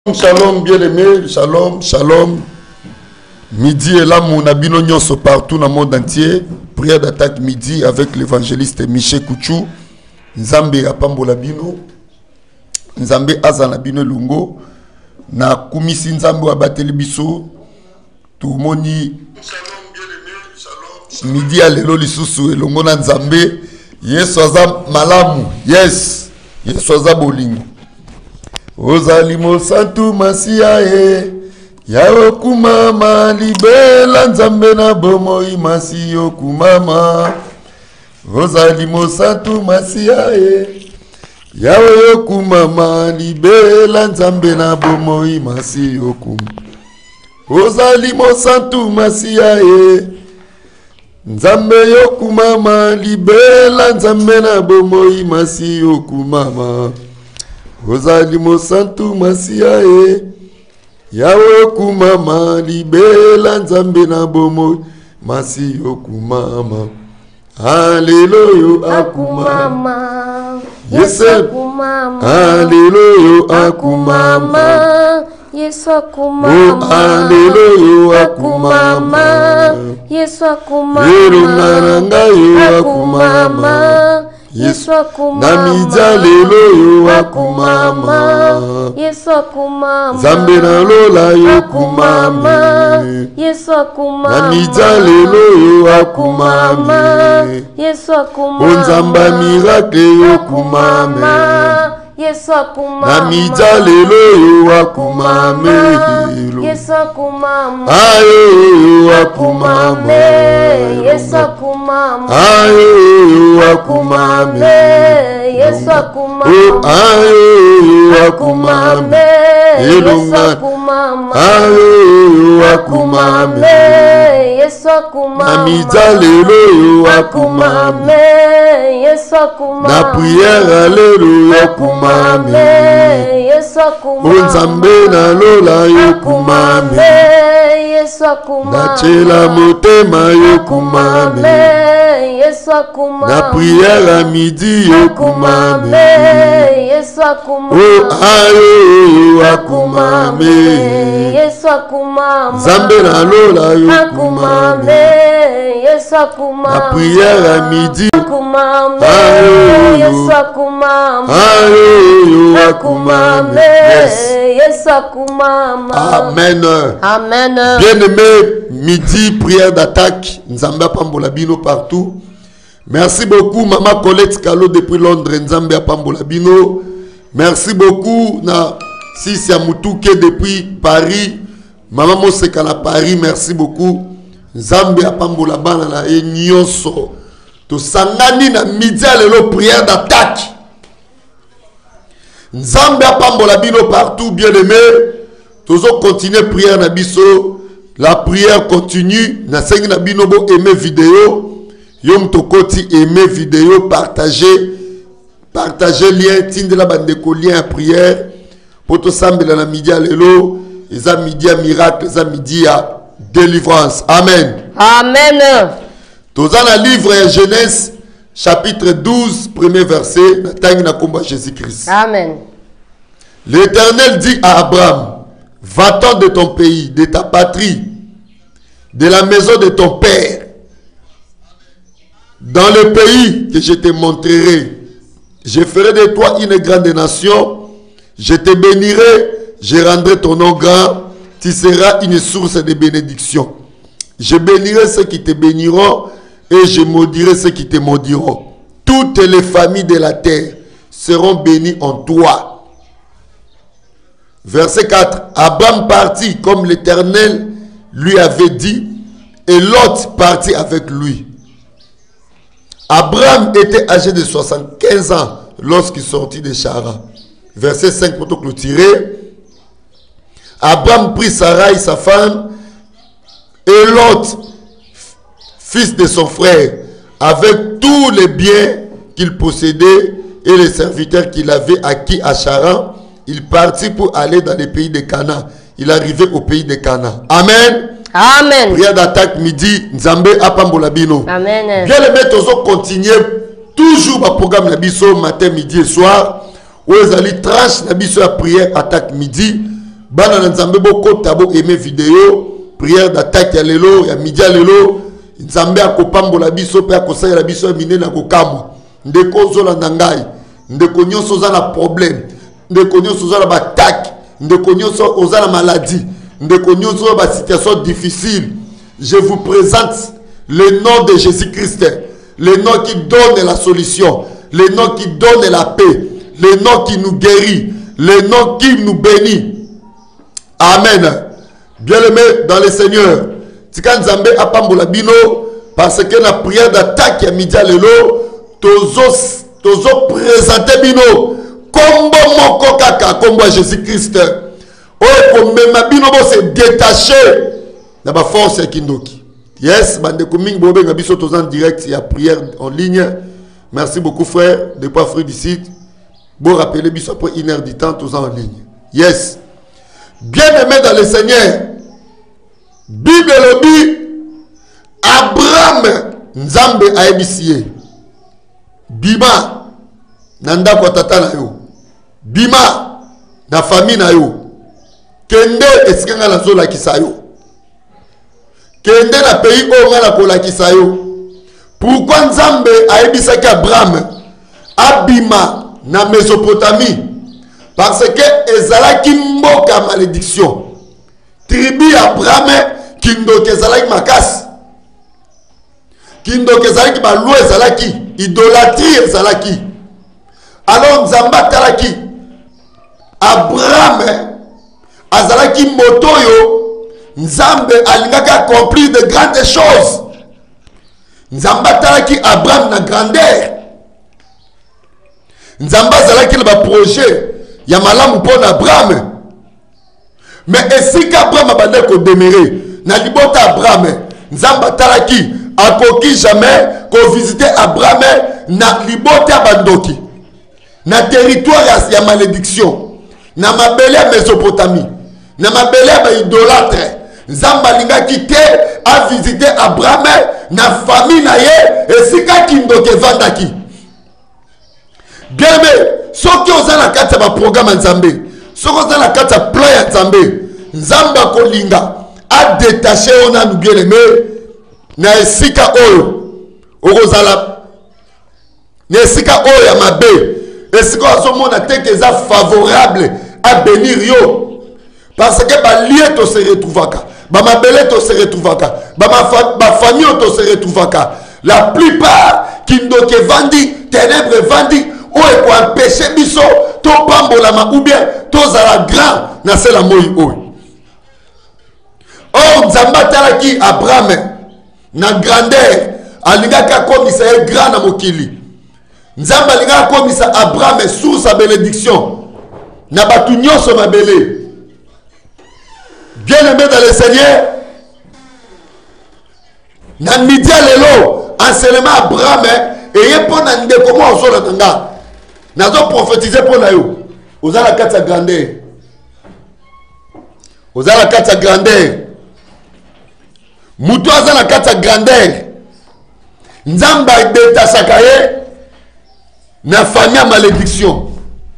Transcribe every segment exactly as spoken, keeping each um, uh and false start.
Shalom bien-aimé, shalom, shalom. Midi est là, mon abino nyonso partout dans le monde entier. Prière d'attaque midi avec l'évangéliste Michel Kouchou. Nzambe apambola bino. Nzambe azana bino lungo. Na kumisi nzambe abateli biso. Tout moni. Shalom bien-aimé, shalom. Midi à lelo lisusu elongo na nzambe. Yesu aza malamu. Yes. Yesu aza bolingo. Ozali mosantu masia e Yawe kumama libela nzambe na bomoi masi yo kumama Ozali mosantu masia e Yawe yo kumama libela nzambe na bomoi masi yo kumama Ozali mosantu masia e Nzambe yo kumama libela nzambe na bomoi masi yo kumama Ozali mosantu masia e Yawe kumama libela nzambe na bomo masi okumama Hallelujah akumama Yesu akumama Hallelujah akumama Yesu akumama Hallelujah akumama Yesu akumama Yerunaranga akumama Yesu akumama Namija lelo yo akumama Yesu akumama Zambe na lola yo akumama Yesu akumama Namija lelo yo akumama Yesu akumama Onzamba miracle yo akumama Yesu akumama Namija lelo yo akumama Yesu akumama Ayo yo akumama Yesu akumama Ayo yo akumama Yesu akumama Ayo yo akumama Yesu akumama Ayo yo akumama Yesu akumama Namija lelo yo akumama Yesu akumama Na prière lelo yo akumama Yesu akumama Onzambe na lola yo akumama Yesu akumama Na chela motema yo akumama Yesu akumama Na prière à midi yo akumama Yesu akumama Oh ayo yo akumama Yesu akumama Zambe na lola yo akumama Yesu akumama Na prière à midi akumama Yesu akumama Ayo yo akumama Yesu akumama Amen. Amen. Bien-aimé, midi, prière d'attaque. Nzambe apambola bino partout. Merci beaucoup, Maman Colette Kalo depuis Londres. Nzambe apambola bino. Merci beaucoup, na Sisia Mutuke depuis Paris. Maman Moseka na Paris. Merci beaucoup. Nzambe apambola bana na enyonso. To sangani na midi à lelo prière d'attaque. Nzambe apambola bino partout, bien-aimé. Toujours continuer prière na biso. La prière continue. Na sengi na bino bo aimer vidéo. Yom tokoti aimer vidéo, partager. Partager lien. Tinde la bandeko lien à prière. Poto sambela na midi à lelo. Eza midi à miracle. Eza midi à délivrance. Amen. Amen. Toza na livre Genèse chapitre douze, premier verset. Na tangi na komba Jésus-Christ. Amen. L'Éternel dit à Abraham, va-t'en de ton pays, de ta patrie, de la maison de ton père, dans le pays que je te montrerai. Je ferai de toi une grande nation, je te bénirai, je rendrai ton nom grand, tu seras une source de bénédiction. Je bénirai ceux qui te béniront et je maudirai ceux qui te maudiront. Toutes les familles de la terre seront bénies en toi. Verset quatre. Abraham partit comme l'Éternel lui avait dit, et Lot partit avec lui. Abraham était âgé de soixante-quinze ans lorsqu'il sortit de Charan. Verset cinq pour clôturer. Abraham prit Sarai, sa femme, et Lot, fils de son frère, avec tous les biens qu'il possédait et les serviteurs qu'il avait acquis à Charan. Il partit pour aller dans les pays de Canaan. Il arrivait au pays de Canaan. Amen. Amen. Prière d'attaque midi. Nzambe apambola bino. Amen. Bien les mettre aux continuer toujours le programme nabiso matin, midi et soir. Où ils allaient tranche nabiso à prière attaque midi. bana na nzambe bokota bo aimer vidéo prière d'attaque ya lelo ya midi ya lelo nzambe akopambola biso pe akosalela biso ya minene akokamwa ndeko ozolanda ngai ndeko nyonso oza na problème ndeko nyonso oza na battaque ndeko nyonso oza na maladie ndeko nyonso oza ba situation difficile. Je vous présente le nom de Jésus-Christ, le nom qui donne la solution, le nom qui donne la paix, le nom qui nous guérit, le nom qui nous bénit. Amen. Bien-aimé dans le Seigneur, tika nzambe apambola bino parce que la prière d'attaque ya midi lelo tozo tozo présenter bino kombo moko kaka kombo Jésus-Christ. O komema bino bo se détacher na ba force ya kindoki. Yes, bande koming bobe nga biso tozo en direct ya prière en ligne. Merci beaucoup frère de pas frère d'ici. Bon rappeler biso après une heure du temps tozo en ligne. Yes. Bien-aimé dans le Seigneur, Bible le dit, Abraham Nzambe a ébissié. Bima, nanda kwa tata na yo. Bima, na famille na yo. Kende eskenga na zola kisayo. Kende na pays o na kola kisayo. Pourquoi Nzambe a ébissé Abraham abima na Mésopotamie? Parce que ezalaki mboka malédiction. Tribu Abraham kindo kezalaki makasi. Kindo kezalaki balou ezalaki, idolâtrie ezalaki. Alors Nzamba talaki Abraham azalaki motoyo Nzambe alingaka accomplir de grandes choses. Nzamba talaki Abraham na grandeur. Nzamba azalaki na ba projet ya malamu pour Abraham. Mais est-ce qu'Abraham a ko demeurer na libota Abraham Nzamba talaki akoki jamais ko visiter Abraham na libota bandoki na territoire ya malédiction na mabele ya Mésopotamie na mabele ya idolâtre. Nzamba lingaki te a visiter Abraham na famille na ye esika kindoke vandaki. Bien mais soki ozana kati ba programme Nzambe soki ozana kati plan ya Nzambe Nzamba kolinga a détaché ona nous bien aimé na esika oyo okozala na esika oyo ya mabe esika azomona te que ça favorable à bénir yo parce que ba lié to se retrouvaka ba mabele to se retrouvaka ba ba famille to se retrouvaka la plupart qui ndoke vandi ténèbres vandi o e ko empêcher biso to pambola ma ou bien to zala grand na c'est la moi oyo. Or Nzamba talaki Abraham na grandeur alingaka komisa e grand na mokili. Nzamba alingaka komisa Abraham sous sa bénédiction na batu nyonso mabele. Bien-aimé dans le Seigneur, na midi lelo enseignement Abraham et pona ndeko mo ozola tanga nazo prophétiser pona yo ozala kata grandeur ozala kata grandeur mutu azala kata grandeur Nzamba détachaka ye na famille malédiction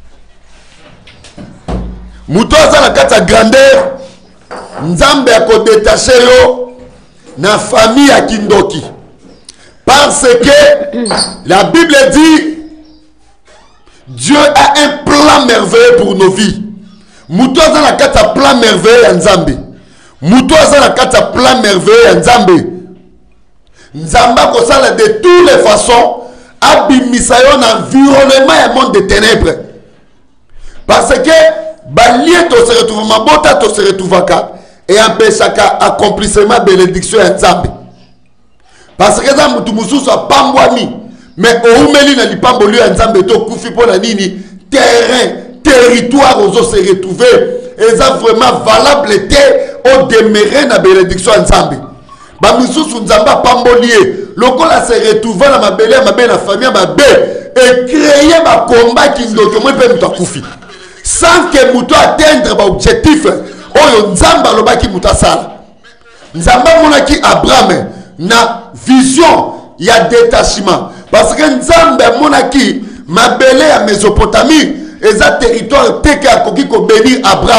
mutu azala kata grandeur Nzambe ako détaché yo na famille ya kindoki parce que la Bible dit Dieu a un plan merveilleux pour nos vies. Mutu azala kata plan merveilleux ya Nzambe. Mutu azala kata plan merveilleux ya Nzambe. Nzamba kosala de toutes les façons abimisa yo na environnement ya monde de ténèbres. Parce que balie to se retrouve mabota to se retrouvaka et empêchaka accomplissement bénédiction ya Nzambe. Parce que Nzambe mutu mususu apambwami mais oumeli na lipamboli ya Nzambe to kufi pona nini terrain territoire ozo se retrouver et ça vraiment valable te au demeurer na bénédiction ya Nzambe. Ba mususu Nzamba pambolier lokola se retrouver na mabele ya mabe na famille mabe et créer ba combat qui ndoke mo pe mutu akufi sans que mutu atteindre ba objectif oyo Nzamba lobaki mutu asala. Nzamba monaki Abraham na vision ya détachement parce que Nzamba monaki mabele ya Mésopotamie eza territoire teke akoki ko bénir Abraham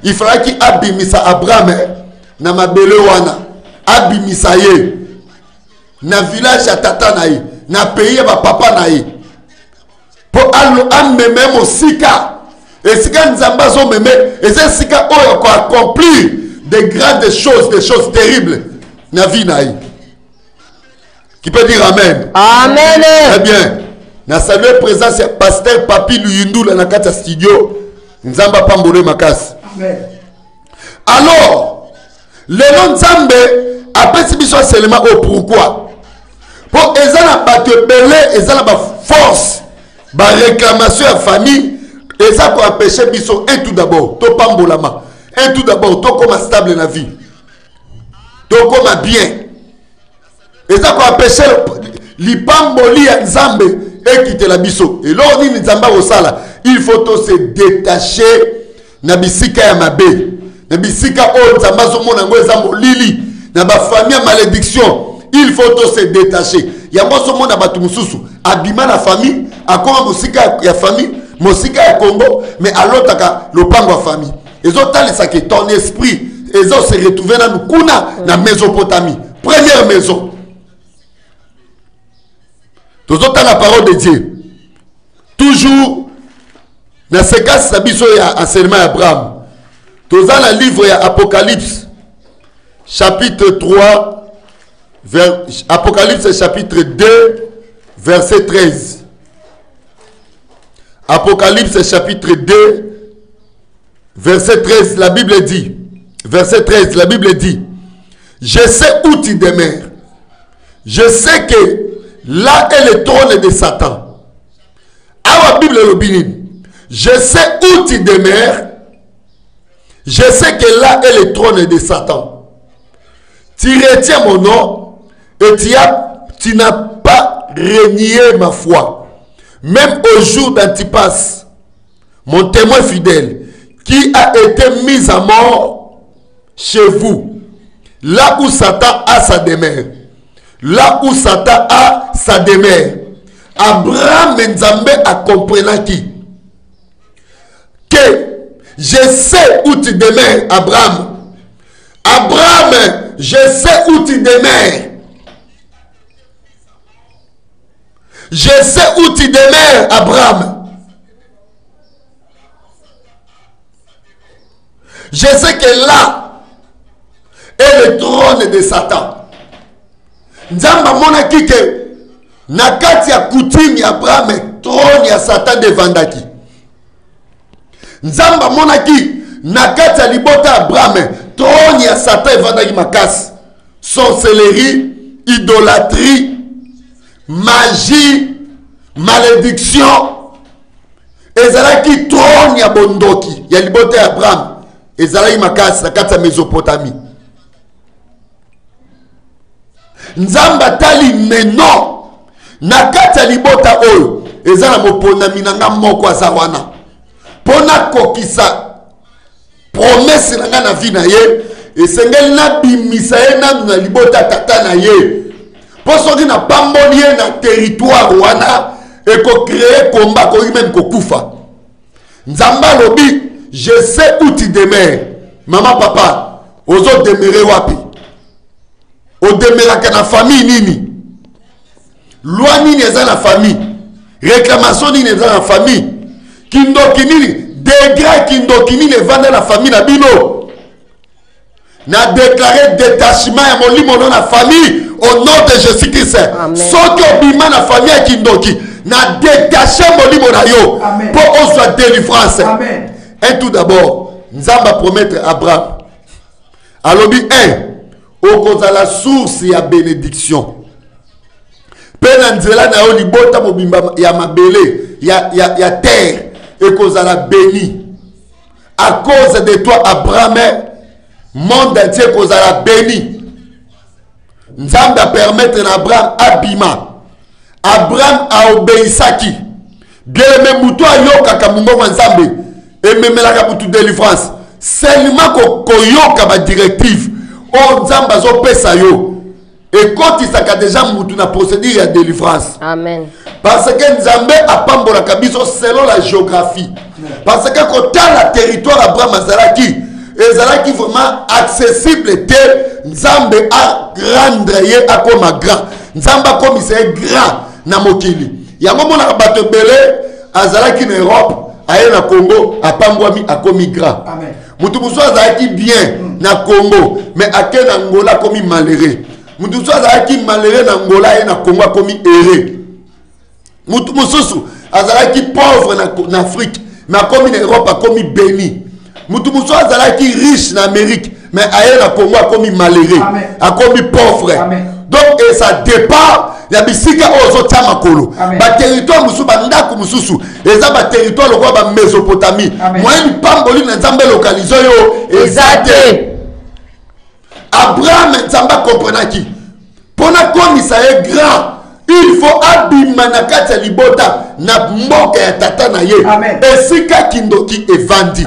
il fallait qu'il abimisa Abraham na mabele wana abimisa ye na village ya tata na ye na pays ya papa na ye po alo ameme mosika esika nzamba zo meme ese sika oyo ko accomplir des grandes choses, des choses terribles na vie na ye. Qui peut dire amen? Amen. Très bien. Na saluer présence ya pasteur Papi Luyundu la nakata studio nzamba pambole makasi. Amen. Alors le nom nzambe apesi biso seulement au pourquoi pour ezana bato belé ezana ba force ba réclamation ya famille eza ko empêcher biso un tout d'abord to pambolama un tout d'abord to comme stable na vie to comme bien eza ko empêcher lipamboli ya nzambe et quitter la biso et là on dit nzamba osala il faut to se détacher na bisika ya mabe na bisika o nzamba zo mona ngo eza molili na ba famille ya malédiction il faut to se détacher ya moso mona batu mususu abima na famille akoma musika ya famille musika ya Congo mais alotaka lopango ya famille ezotalisa que ton esprit ezo se retrouver na nukuna na Mésopotamie première maison. Tous autres la parole de Dieu. Toujours dans ce cas sabiso ya enseignement Abraham. Tous dans le livre ya Apocalypse chapitre trois vers Apocalypse chapitre deux verset treize. Apocalypse chapitre deux verset treize, la Bible dit, verset treize, la Bible dit, je sais où tu demeures. Je sais que là est le trône de Satan. À la Bible le binin. Je sais où tu demeures. Je sais que là est le trône de Satan. Tu retiens mon nom et tu, as, tu n'as pas renié ma foi. Même au jour d'Antipas, mon témoin fidèle, qui a été mis à mort chez vous, là où Satan a sa demeure. Là où Satan a sa demeure. Abraham Nzambe a compris qui que je sais où tu demeures, Abraham. Abraham, je sais où tu demeures. Je sais où tu demeures, Abraham. Je sais que là est le trône de Satan. Nzamba mona kike nakati ya coutume ya Abraham trône ya Satan devandaki. Nzamba mona ki nakati ya libota Abraham trône ya Satan evandaki makasi. Sorcellerie, idolâtrie, magie, malédiction. Ezalaki trône ya bondoki ya libota ya Abraham. Ezalaki makasi nakati ya Mésopotamie. Nzamba tali meno nakata libota oyo ezana mopona minanga moko azawana pona kokisa promesse nanga na vie na ye esengeli na bimisa ye na libota tata na ye posoki na pamboli ye na territoire wana eko créer combat ko même kokufa. Nzamba lobi je sais où tu demeures. Maman papa ozo demeurer wapi? O demeuraka na famille nini? Loi nini eza na famille? Réclamation nini eza na famille? Kindoki nini? Degré kindoki nini evanda na famille na bino? Na déclaré détachement ya molimo na na famille au nom de Jésus-Christ. Soki obima na famille ya kindoki na détaché molimo na yo pour on soit délivrance. Amen. Et tout d'abord, Nzamba promettre Abraham. Alobi un okoza la source ya bénédiction. Pena nzela na yo libota mobimba ya mabele ya ya ya terre ekoza la béni. À cause de toi Abraham, monde entier koza la béni. Nzambe a permettre na Abraham abima. Abraham a obéissaki. Bien même muto ayoka kamungo nzambe et même la mutu délivrance. Seulement ko koyoka ba directive. Oh Nzamba zo pesa yo. Et quand il s'est déjà mutu na procédure ya délivrance. Amen. Parce que Nzambe a pambola kabiso selon la géographie. Parce que quand la territoire Abraham azalaki ezalaki vraiment accessible te nzambe a rendre ye akoma grand nzambe akomisa ye grand na mokili yango monaka bato ebele azalaki na Europe aye na Congo apambwami akomi grand mutu musu azalaki bien mm. na Congo mais ake na Angola akomi malheureux mutu musu azalaki malheureux na Angola aye na Congo akomi heureux mutu mususu azalaki pauvre na, na Afrique mais akomi na Europe akomi béni mutu musu azalaki riche na Amérique mais aye na Congo akomi malheureux akomi pauvre. Amen. Donc et ça dépend ya bisika ozo tia makolo ba territoire musu ba ndako mususu eza ba territoire lokwa ba Mésopotamie moyen pamboli na nzambe localiser yo ezate Abraham nzamba comprenaki pona komisa ye grand il faut abima na kati ya libota na mboka ya tata na ye esika kindoki evandi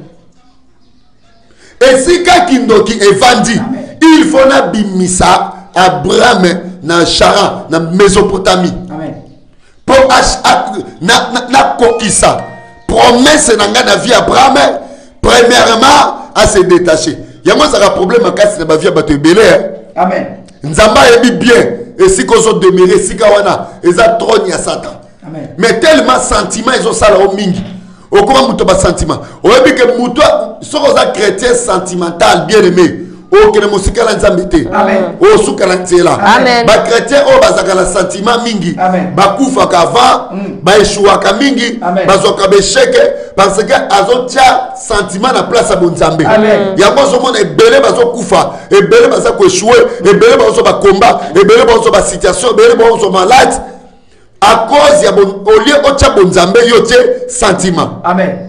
esika kindoki evandi il faut na bimisa Abraham na Charan na Mésopotamie. Amen. Pour na na, na kokisa promesse na nga na vie Abraham premièrement à se détacher. Yango ça a problème à kasi na ba vie bato ebele. Amen. Nzamba yebi bien et si ko so demeurer sika wana eza trône ya Satan. Amen. Mais tellement sentiment ils ont ça la mingi. Au comment muto ba sentiment. O yebi que muto soko za chrétien sentimental bien aimé. O kene musika la nzambete o suka la nzela ba chrétien o bazaka la sentiment mingi ba kufa kava ba eshua ka mingi bazoka be cheke parce que azotia sentiment na place à bonzambe ya bozo mona ebele bazo kufa ebele baza ko échouer ebele bazo ba combat ebele bazo ba situation ebele bazo malade à cause ya bon au lieu o tia bonzambe yo tie sentiment. Amen.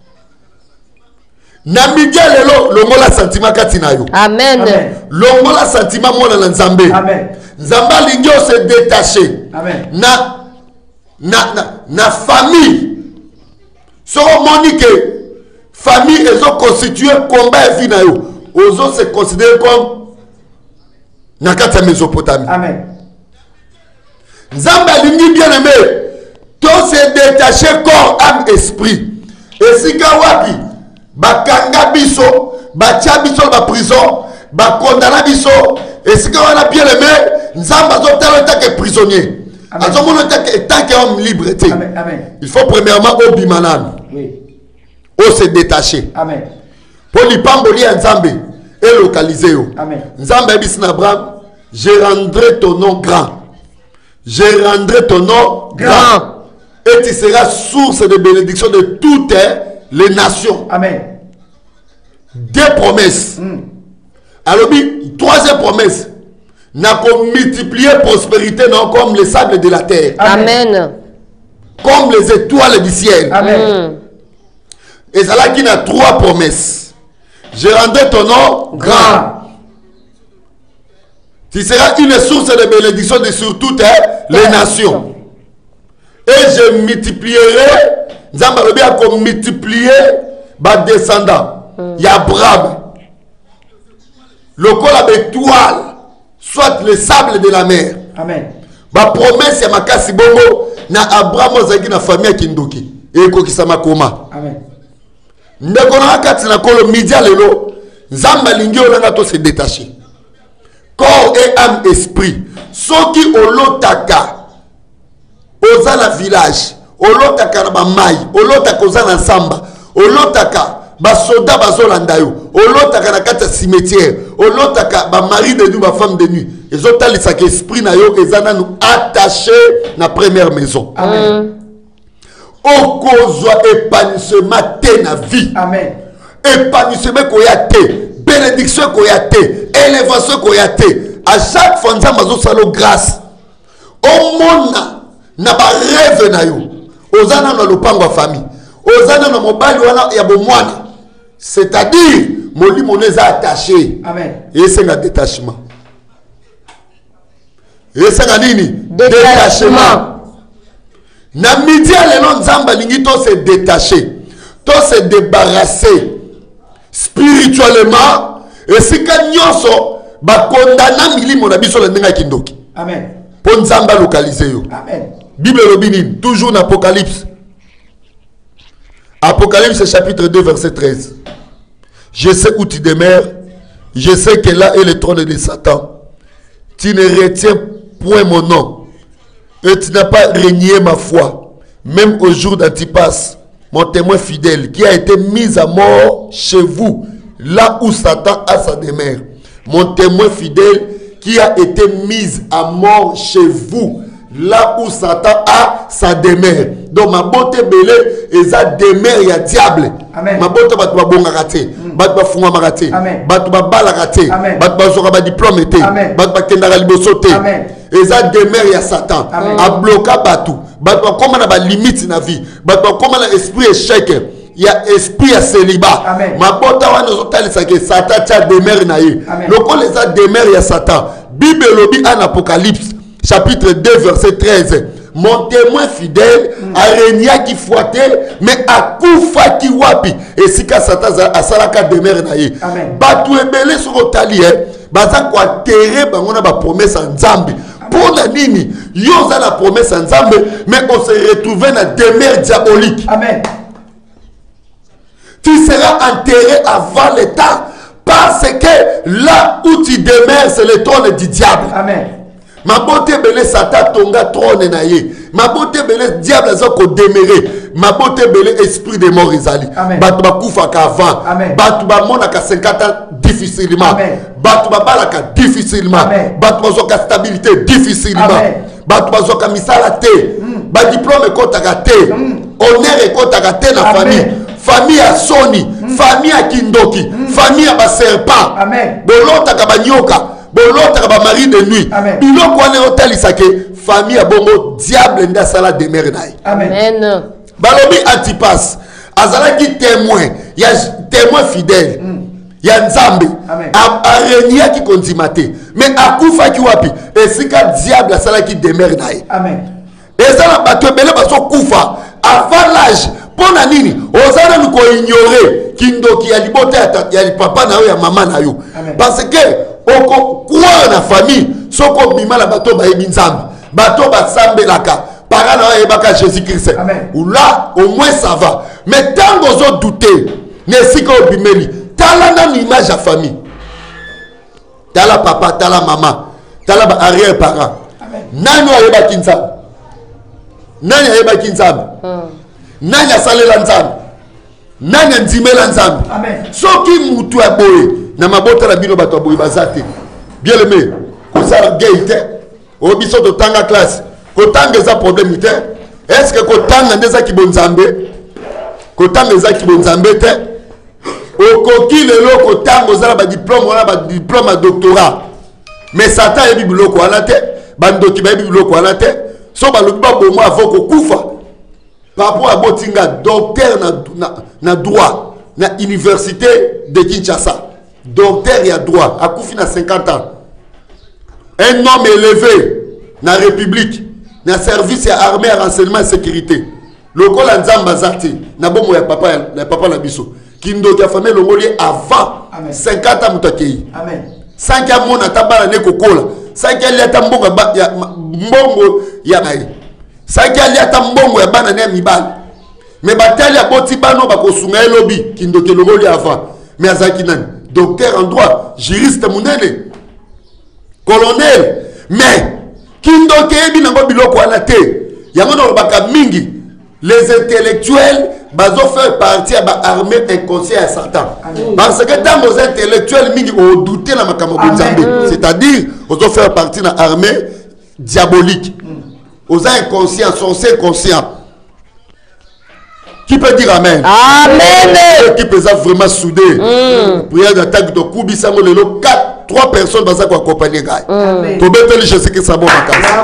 Na midia lelo longola sentiment kati na yo. Amen. Longola sentiment mona na nzambe. Amen. Nzamba lingi o se détacher. Amen. Na na na, na famille. So monique famille ezo constituer combat et vie na yo. Ozo se considérer comme na kati ya Mésopotamie. Amen. Nzamba lingi bien aimé. To se détacher corps âme esprit. Et sika wapi bakanga biso batia biso ba prison ba condamna biso et si on a bien aimé nzamba zo talo ta que prisonnier azo mono ta que tant que homme liberté. Amen. Amen. Il faut premièrement au bimanan oui au se détacher. Amen. Pour li pamboli nzambe et localiser yo. Amen. Nzambe bisna Abraham je rendrai ton nom grand, je rendrai ton nom grand, grand. Et tu seras source de bénédiction de toutes les nations. Amen. Deux promesses. Mm. Alors, troisième promesse. N'a qu'on multiplier prospérité non comme les sables de la terre. Amen. Comme les étoiles du ciel. Amen. Et ça là qui a trois promesses. Je rendrai ton nom grand. grand. Tu seras une source de bénédiction de sur toutes les nations. Et je multiplierai. Nzamba le bien qu'on multiplier bas descendants. Il y a Abraham. Le col à l'étoile, soit le sable de la mer. Amen. Ma promesse ya makasi bongo na Abraham ozaki na famille kindoki et ko kisama koma. Amen. Ndeko na kati na kolo media lelo nzamba lingi olanga to se détacher. Corps et âme esprit. Soki olotaka ozala village, olotaka na ba mai, olotaka ozala nsamba, olotaka ba soda bazolanda yo, olotaka na kati cimetière, olotaka ba mari de nuit, ba femme de nuit. Les autres talisa que esprit na yo ezana nous attaché na première maison. Amen. Okozwa épanouissement te na vie. Amen. Épanouissement koyate, bénédiction koyate, élévation koyate. À chaque fois nzamba zo salo grâce. Au mona na ba rêve na yo. Ozana na lopango famille. Ozana na mobali wana ya bomwana. C'est-à-dire moli moneza attaché. Amen. Et c'est un détachement. Et c'est un nini? Détachement. Na midi le nom nzamba lingi to se détacher. To se débarrasser spirituellement et si ka nyonso ba condamna milimo na biso la ndenga kindoki. Amen. Pour nzamba localiser yo. Amen. Bible robini toujours en Apocalypse. Apocalypse chapitre deux verset treize. Je sais où tu demeures. Je sais que là est le trône de Satan. Tu ne retiens point mon nom. Et tu n'as pas régné ma foi. Même au jour d'Antipas, mon témoin fidèle, qui a été mis à mort chez vous, là où Satan a sa demeure. Mon témoin fidèle, qui a été mis à mort chez vous, là où Satan a sa demeure. Donc ma beauté belé et sa demeure il y a diable. Amen. Ma beauté va te bonga raté, va te funga raté, va te bala raté, va te zoka ba diplôme été, va te kendara libosoté. Et sa demeure il y a Satan. A bloqué batou, va te comment na ba limite na vie, va te comment na esprit échec. Il y a esprit à célibat. Ma beauté va nous otali ça que Satan t'a demeure na ye. Le quand les a demeure il y a Satan. Bible lobby en Apocalypse chapitre deux verset treize. Mon témoin fidèle a régné qui fouettait, mais a koufa qui wapi. Et si ka Satan a salaka demeure na ye. Batou ebele sur otali eh. Baza kwa terre bangona ba promesse en Nzambe. Pour la nini, yo za la promesse en Nzambe, mais on se retrouve dans la demeure diabolique. Amen. Tu seras enterré avant le temps. Parce que là où tu demeures, c'est le trône du diable. Amen. Ma beauté belé Satan tonga trône na ye. Ma beauté belé diable a ko demeurer. Ma beauté belé esprit de mort izali. Batu ba kufa ka avant. Batu ba mona ka cinquante ans difficilement. Batu ba balaka difficilement. Batu ba zoka stabilité difficilement. Batu ba zoka misala te. Ba diplôme ko takate. Honneur ko takate na famille. Famille à Sony, famille à Kindoki, famille à serpent. Bolota ka banyoka. Bolota ka mari de nuit. Biloko wana hôtel isake famille à bongo diable nda sala demeure naï. Amen. Balobi Antipas azala ki témoin, ya témoin fidèle. Ya Nzambe a régné qui konzimate mais akufa ki wapi esika diable sala ki demeure naï. Amen. Ezala bato belé baso kufa avant l'âge. Pour la nini, osana nous ko ignorer kindoki ya libota ya papa na yo ya maman na yo. Parce que oko kwa na famille soko bima la bato ba ebinzambe bato ba sambelaka para na yo baka Jésus Christ. Ou là au moins ça va. Mais tant que vous doutez, ne siko bimeli, tala na image à famille. Tala papa, tala maman, tala ba arrière parent. Nani ayeba kinzambe. Nani ayeba kinzambe. Nani asalela Nzambe, nani ndimela Nzambe. Amen. Soki mutu ya boye na mabota na bino bato boye bazate. Bien aimé, ko sala gay te. O biso to tanga classe. Ko tanga za problème te. Est-ce que ko tanga ndeza ki bonzambe? Ko tanga za ki bonzambe te. O ko ki lelo ko tanga za ba diplôme wala ba diplôme à doctorat. Mais Satan yebi biloko wana te. Bandoki ba yebi biloko wana te. So ba lobi ba bomo avant ko kufa. Par rapport à Botinga, docteur na, na, na droit, na université de Kinshasa. Docteur il y a droit, à Koufi na cinquante ans. Un homme élevé, na République, na service à armée, à renseignement et sécurité. Le col en Zambazati, na bon ya papa, na papa la biso. Kindo qui a famé le molier avant cinquante ans mutakei. Amen. cinq ans mon atabala ne kokola. cinq ans ya tambonga ba ya mbongo ya nae. Saki aliata mbongo ya bana ne mibali. Mais batali ya boti bano bakosunga elobi kindoke loboli avant. Mais azaki nani docteur en droit, juriste munene, colonel. Mais kindoke ebi nango biloko wana te. Yango no baka mingi les intellectuels bazo faire partie à l'armée inconscient à Satan. Parce que dans les intellectuels mingi ont douté la makambo bonzambe. C'est-à-dire ils ont faire partie de l'armée diabolique. Aux inconscients, sont inconscients. Qui peut dire Amen? Amen. Qui peut vraiment souder. Mm. Prière d'attaque de Koubi Samolelo. Quatre, trois personnes dans sa accompagner. Amen. Pour mettre les choses qui sont bonnes.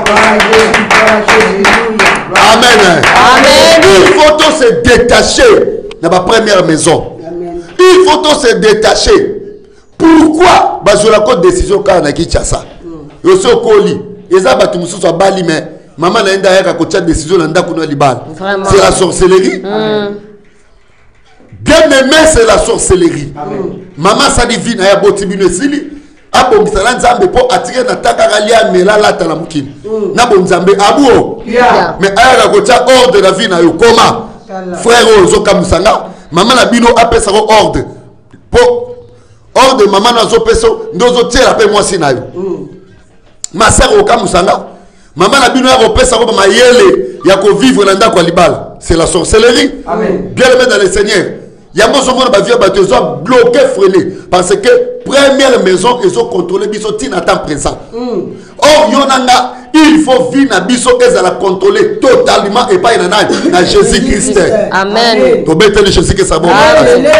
Amen. Amen. Il faut tous se détacher dans ma première maison. Amen. Il faut tous se détacher. Pourquoi? Parce que la côte décision quand on a quitté ça. Et aussi au colis. Et ça, tu me suis bali mais. Maman n'a pas de décision c'est la sorcellerie. Mm. Bien aimé, c'est la sorcellerie. Amen. Maman ça divine ya botibino sili abo misala nzambe po atire na takaralia melala ta la mukini. Na bo nzambe abuo. Mais aya ko tia ordre la vie na yo comment? Frère ozo kamusanga, maman na bino apesa ko ordre. Po Bon, hors de maman nazo peso, ndozo tie la paix moi si na yo. Ma sœur oka musanga, maman na bino ya repesa ko ma yele ya ko vivre na ndako libala. C'est la sorcellerie. Amen. Bien aimé dans le Seigneur. Il y a mon somme de vie à bloqué, freiné. Parce que première maison, ils ont contrôlé biso tina temps présent. Or, yonanga, il faut vivre na biso et la contrôler totalement et pas na Jésus-Christ. Amen. To bete le Jésus Christ bon. Alléluia.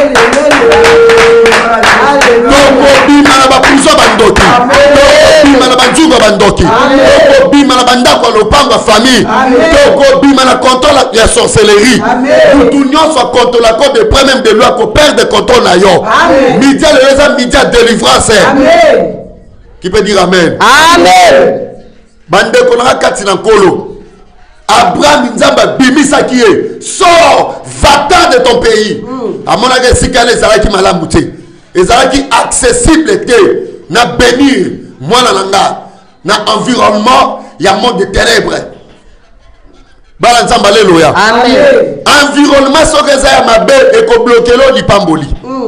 Toko bima na ba prison bandoki. Toko bima na banjuga bandoki. Toko bima na bandako lopango famille. Toko bima na contrôle la sorcellerie. Tout union soit contre la code de premier de loi ko perdre contrôle na yo. Média le raison média délivrance. Amen. Qui peut dire amen? Amen. Bande konaka katina kolo. Abraham Nzamba bimisa qui est. Sors, va-t'en de ton pays. À mon avis, si quelqu'un est qui m'a mouté. Et qui accessible était. Na bénir. Moi, na na environnement, il y a un monde de ténèbres. Balanzamba alléluia. Amen. Environnement, so que ça m'a bé et ko bloquer l'eau du pamboli.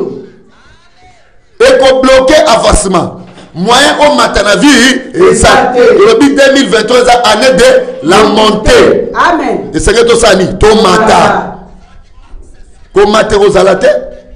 Et ko bloquer avancement. Moyen au matin la vie et ça le deux mille vingt-trois année de la montée. Amen. Et c'est que tout ça ni ton matin. Comme matin aux alaté.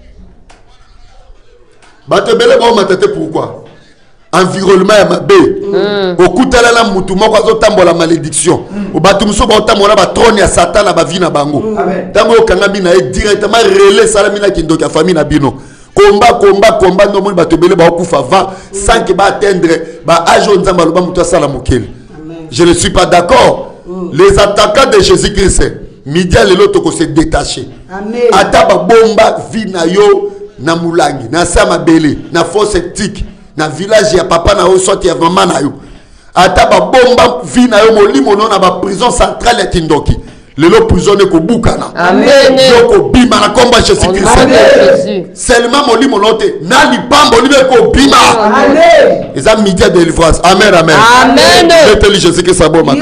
Bato belé bon matin pourquoi? Environnement ya mabe. Au kutala la mutu moko azotambo la malédiction. Au bato muso ba otambola ba trône ya Satan na ba vie na bango. Tango okanga bina e directement relais salamina kindoka famille na bino. Combat, combat, combat, non, mon batobele ba okufa avant sans que ba atteindre ba ajo nzamba loba mutu asala mokele. Je ne suis pas d'accord. Les attaquants de Jésus-Christ, Midia lelo toko se détacher. Amen. Ata ba bomba vina yo na mulangi, na sama bele, na fosse septique, na village ya papa na yo sorti ya maman na yo. Ata ba bomba vina yo molimo non na ba prison centrale ya Tindoki. Lelo prisonnier ko bukana. Amen. Yoko bima na komba Jésus-Christ. Seulement moli monote na libambo libe ko bima. Amen. Ils ont midi de délivrance. Amen, amen. Amen. Je te dis Jésus-Christ ça bon matin.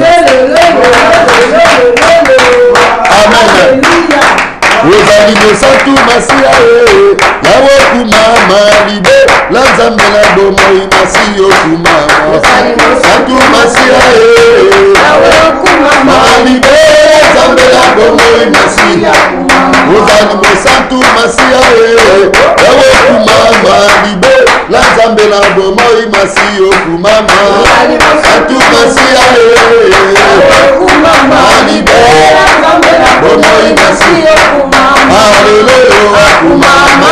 Amen. Vous allez me sentir masia eh. La woku mama libe la zambela bomo imasi okuma. Sentir masia eh. La woku mama libe zambela bomo imasi. Vous allez me sentir masia eh. La woku mama libe la zambela bomo imasi okuma. Sentir masia eh. La woku mama libe la zambela bomo imasi okuma. Hallelujah, kumama,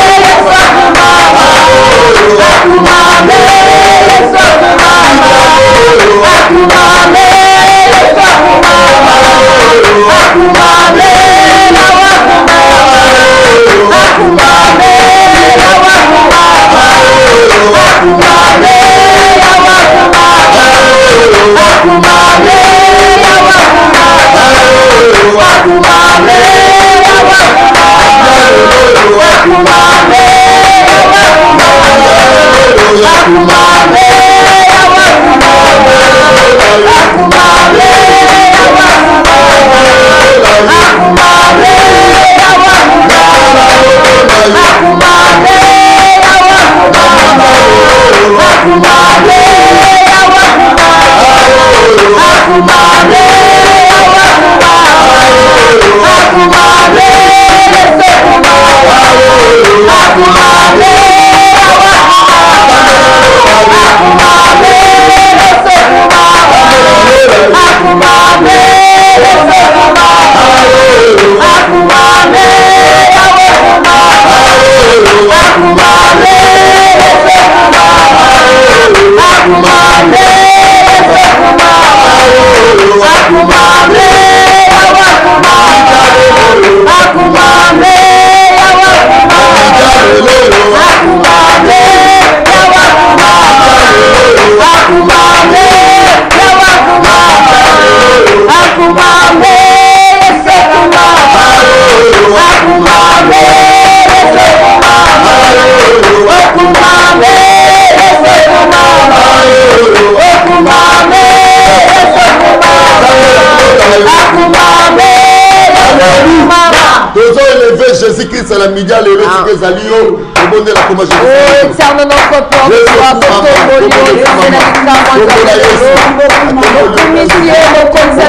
Amen. Jésus-Christ la midi à l'heure que Zalio, le bon de la commission. Oh, éterne notre père, toi, pour ton bonheur, c'est la victoire, mon Dieu. Commission, mon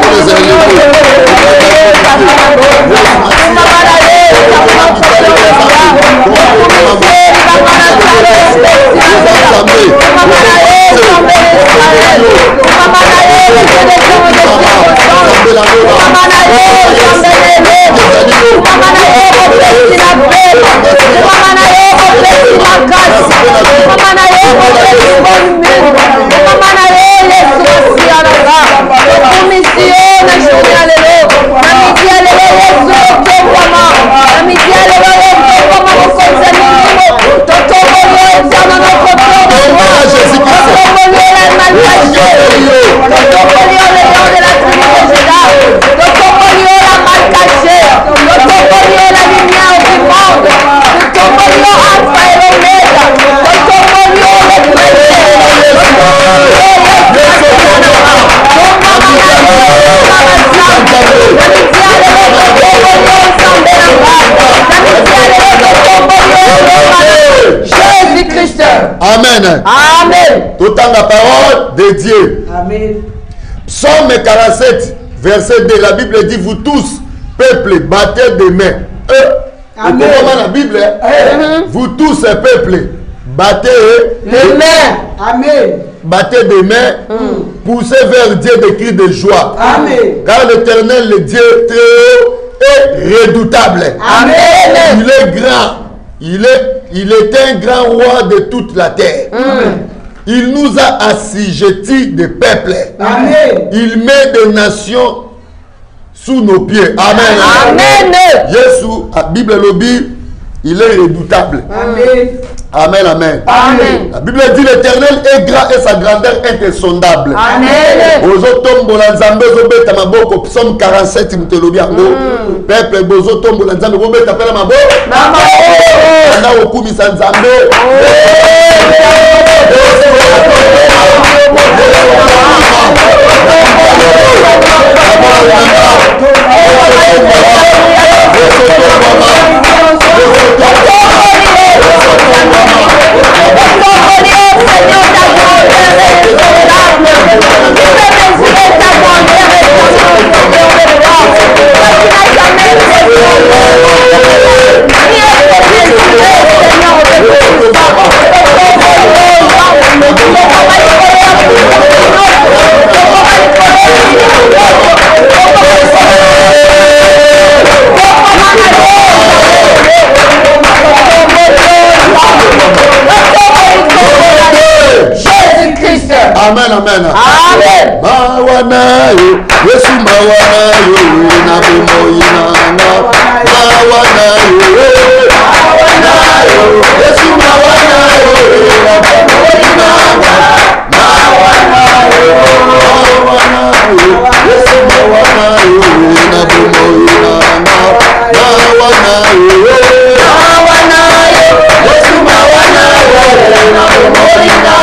Amen. Amen. Tout en la parole de Dieu. Amen. Psaume quarante-sept, verset deux. La Bible dit, vous tous, peuple, battez des mains. Euh, Amen. La Bible, Amen. vous tous, peuple, battez les mains. Amen. Battez des mains, mm. poussez vers Dieu des cris de joie. Amen. Car l'Éternel, le Dieu très haut, est redoutable. Amen. Il est grand. Il est, il est un grand roi de toute la terre. Amen. Il nous a assujettis des peuples. Amen. Il met des nations sous nos pieds. Amen. Amen. Jésus, la Bible lobby, il est redoutable. Amen. Amen, amen. Amen. La Bible dit l'Éternel est grand et sa grandeur est insondable. Amen. Bozotombo la nzambe zobeta maboko psaume quarante-sept mtelobi yango. Peuple bozotombo la nzambe bobeta pela maboko. Mama. Ana okumisa nzambe. Amen, amen. Amen. Mawanayo, Yesu mawanayo, na bumoyina mawanayo, mawanayo, Yesu mawanayo, na bumoyina mawanayo, mawanayo, Yesu mawanayo, na bumoyina mawanayo, mawanayo, Yesu mawanayo, na bumoyina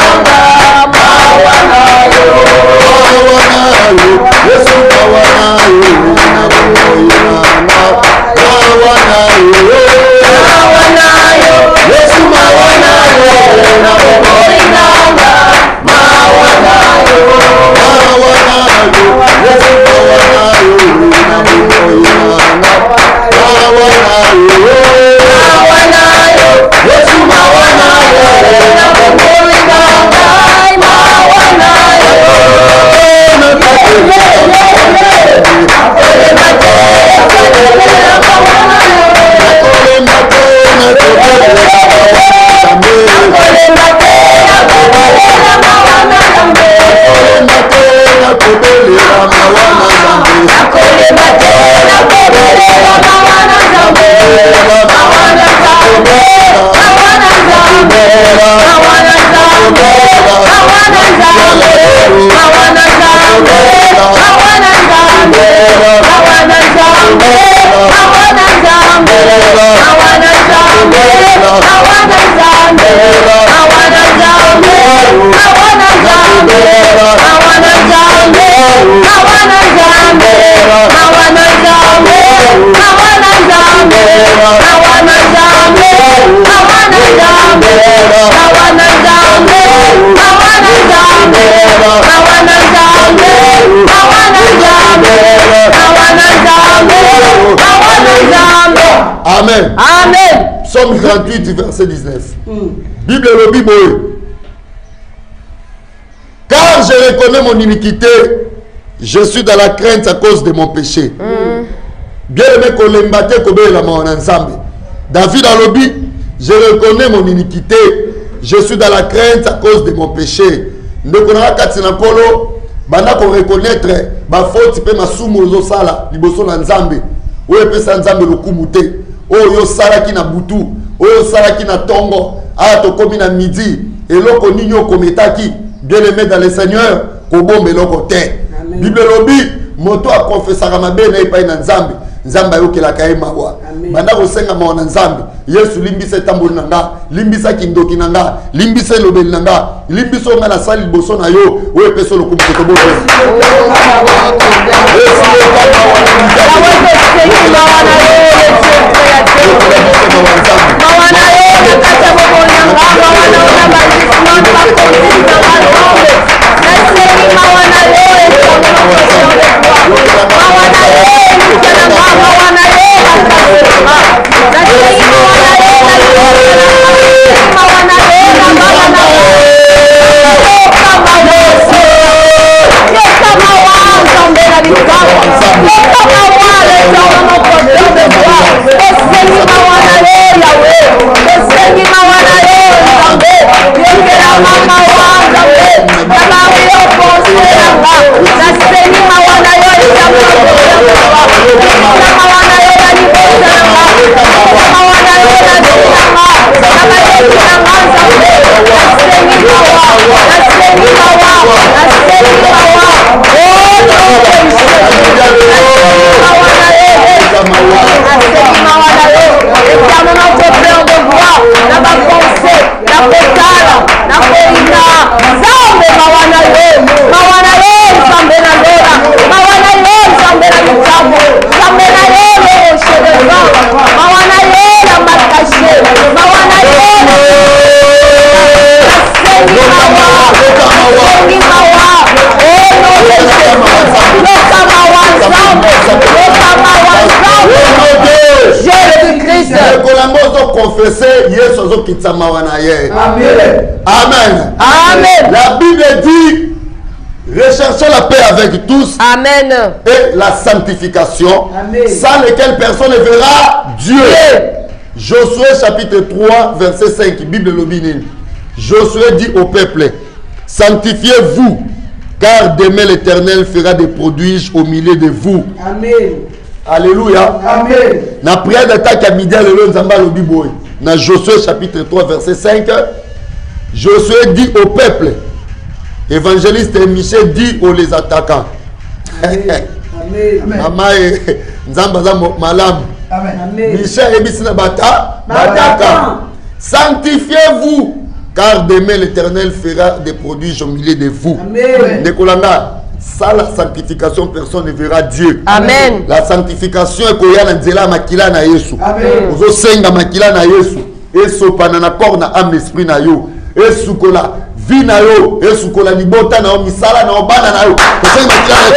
Yesu mawanayo na bumoyina mawanayo mawanayo Yesu mawanayo na bumoyina Psaume trente-huit, verset dix-neuf. Bible le Bible. Car je reconnais mon iniquité, je suis dans la crainte à cause de mon péché. Bien aimé Kolembate Kobela mon ensemble. David a lobby, je reconnais mon iniquité, je suis dans la crainte à cause de mon péché. Nous connaissons Katina Kolo, bana ko reconnaître ba faute pe masumu zo sala liboso na nzambe. Oyo pesa nzambe lokumute. Oyo sala ki na butu, oyo sala ki na tongo, aya to komi na midi, eloko ninyo kometaki, bien aimé dans le Seigneur, kobombe loko te. Bible lobby, moto a confessé mabe na epai na nzambe. Nzamba yokela kaye mawa banda kosenga mawana nzambe Yesu limbisa tamboli nanga limbisa kindoki nanga limbisa lobeli nanga limbiso nga na sali boso na yo we peso lokumu ko boso Amen. Amen. Amen. La Bible dit recherchons la paix avec tous. Amen. Et la sanctification. Amen. Sans lesquelles personne ne verra Dieu. Amen. Josué chapitre trois verset cinq. Bible lobinine. Josué dit au peuple, sanctifiez-vous, car demain l'Éternel fera des prodiges au milieu de vous. Amen. Alléluia. Amen. Na prière d'attaque à midi le nzamba lobi boy. Na Josué chapitre trois verset cinq. Josué dit au peuple, évangéliste Michel dit aux les attaquants. Amen. Amen. Nzamba za malam. Amen. Michel ebisina bata bataka. Sanctifiez-vous, car demain l'Éternel fera des prodiges au milieu de vous. Amen. Nekolanga. Sans la sanctification, personne ne verra Dieu. Amen. La sanctification est qu'il y a un zéla makila na Yesu. Amen. Ozo senga makila na Yesu. Eso panana corps na âme esprit na yo. Eso kola vie na yo. Eso kola libota na yo misala na obana na yo. Ozo makila na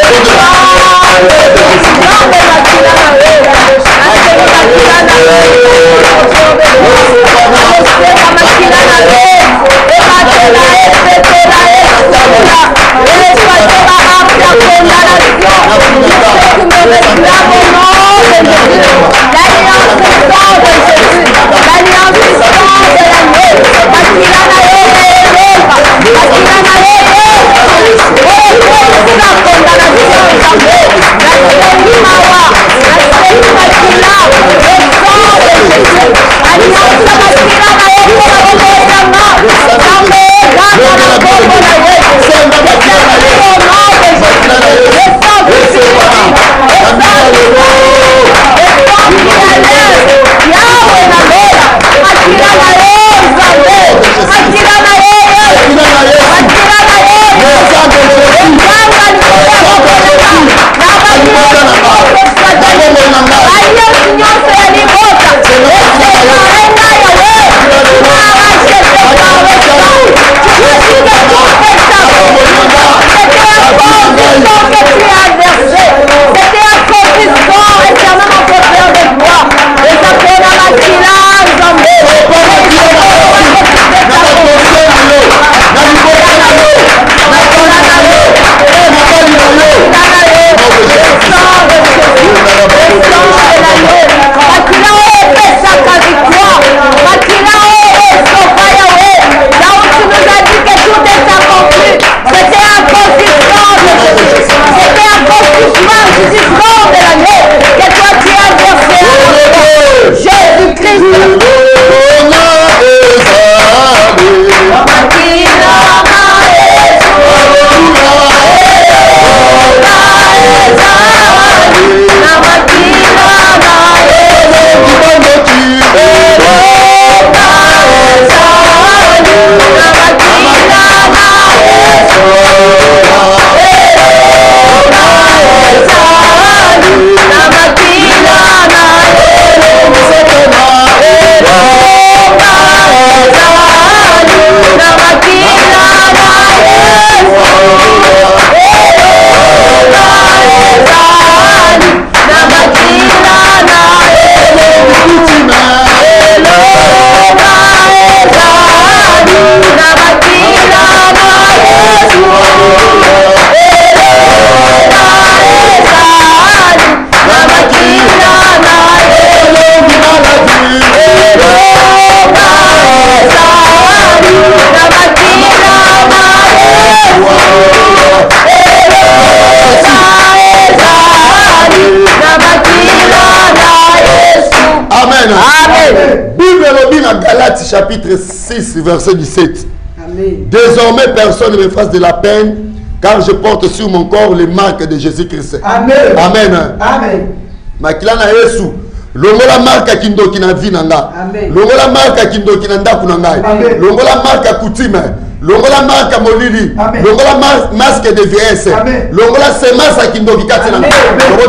chapitre six, verset dix-sept. Amen. Désormais, personne ne me fasse de la peine, car je porte sur mon corps les marques de Jésus-Christ. Amen. Amen. Amen. Makilana Yesu. Longola marque kindoki na vie nanga. Amen. Longola marque kindoki na ndaku na ngai. Amen. Longola marque coutume. Longola marque molili. Amen. Longola masque de vieillesse. Amen. Longola semence kindoki kati na ngai.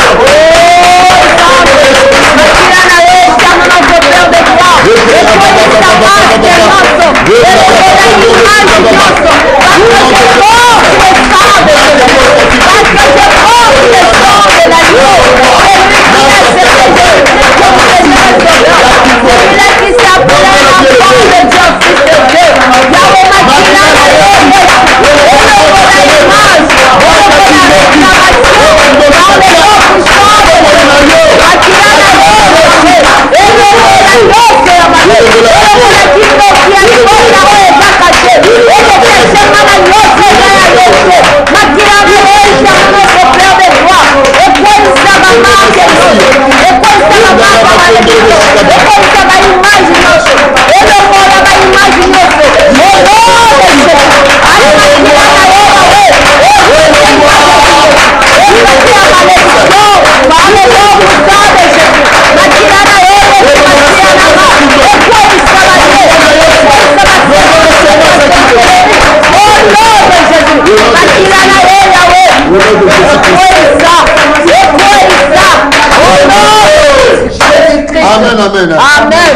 Amen, amen. Amen.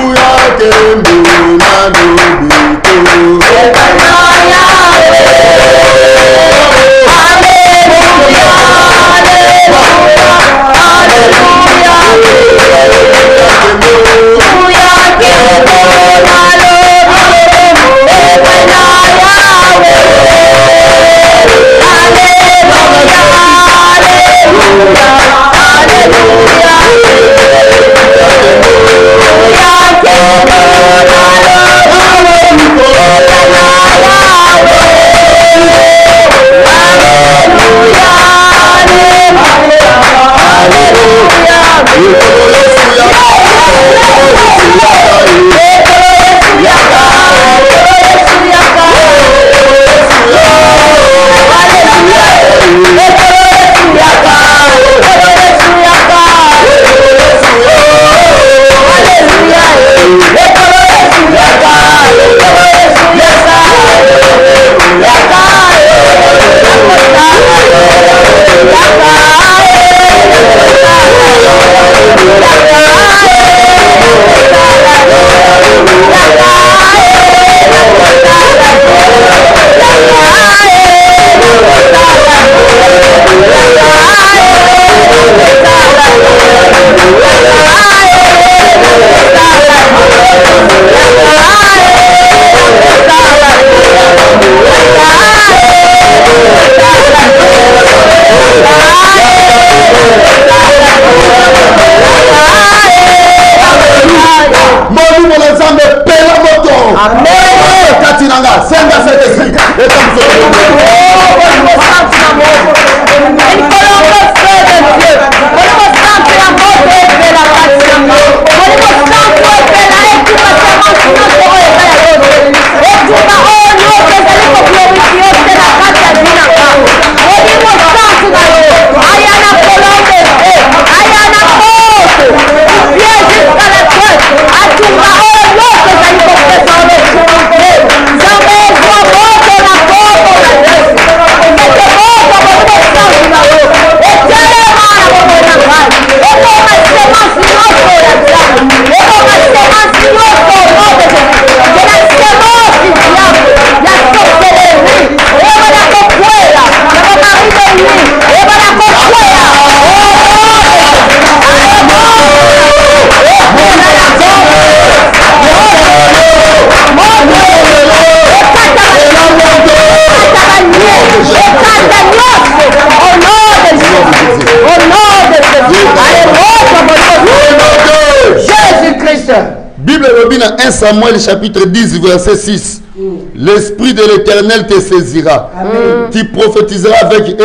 Bible revient dans un Samuel chapitre dix verset six. L'esprit de l'Éternel te saisira. Amen. Tu prophétiseras avec eux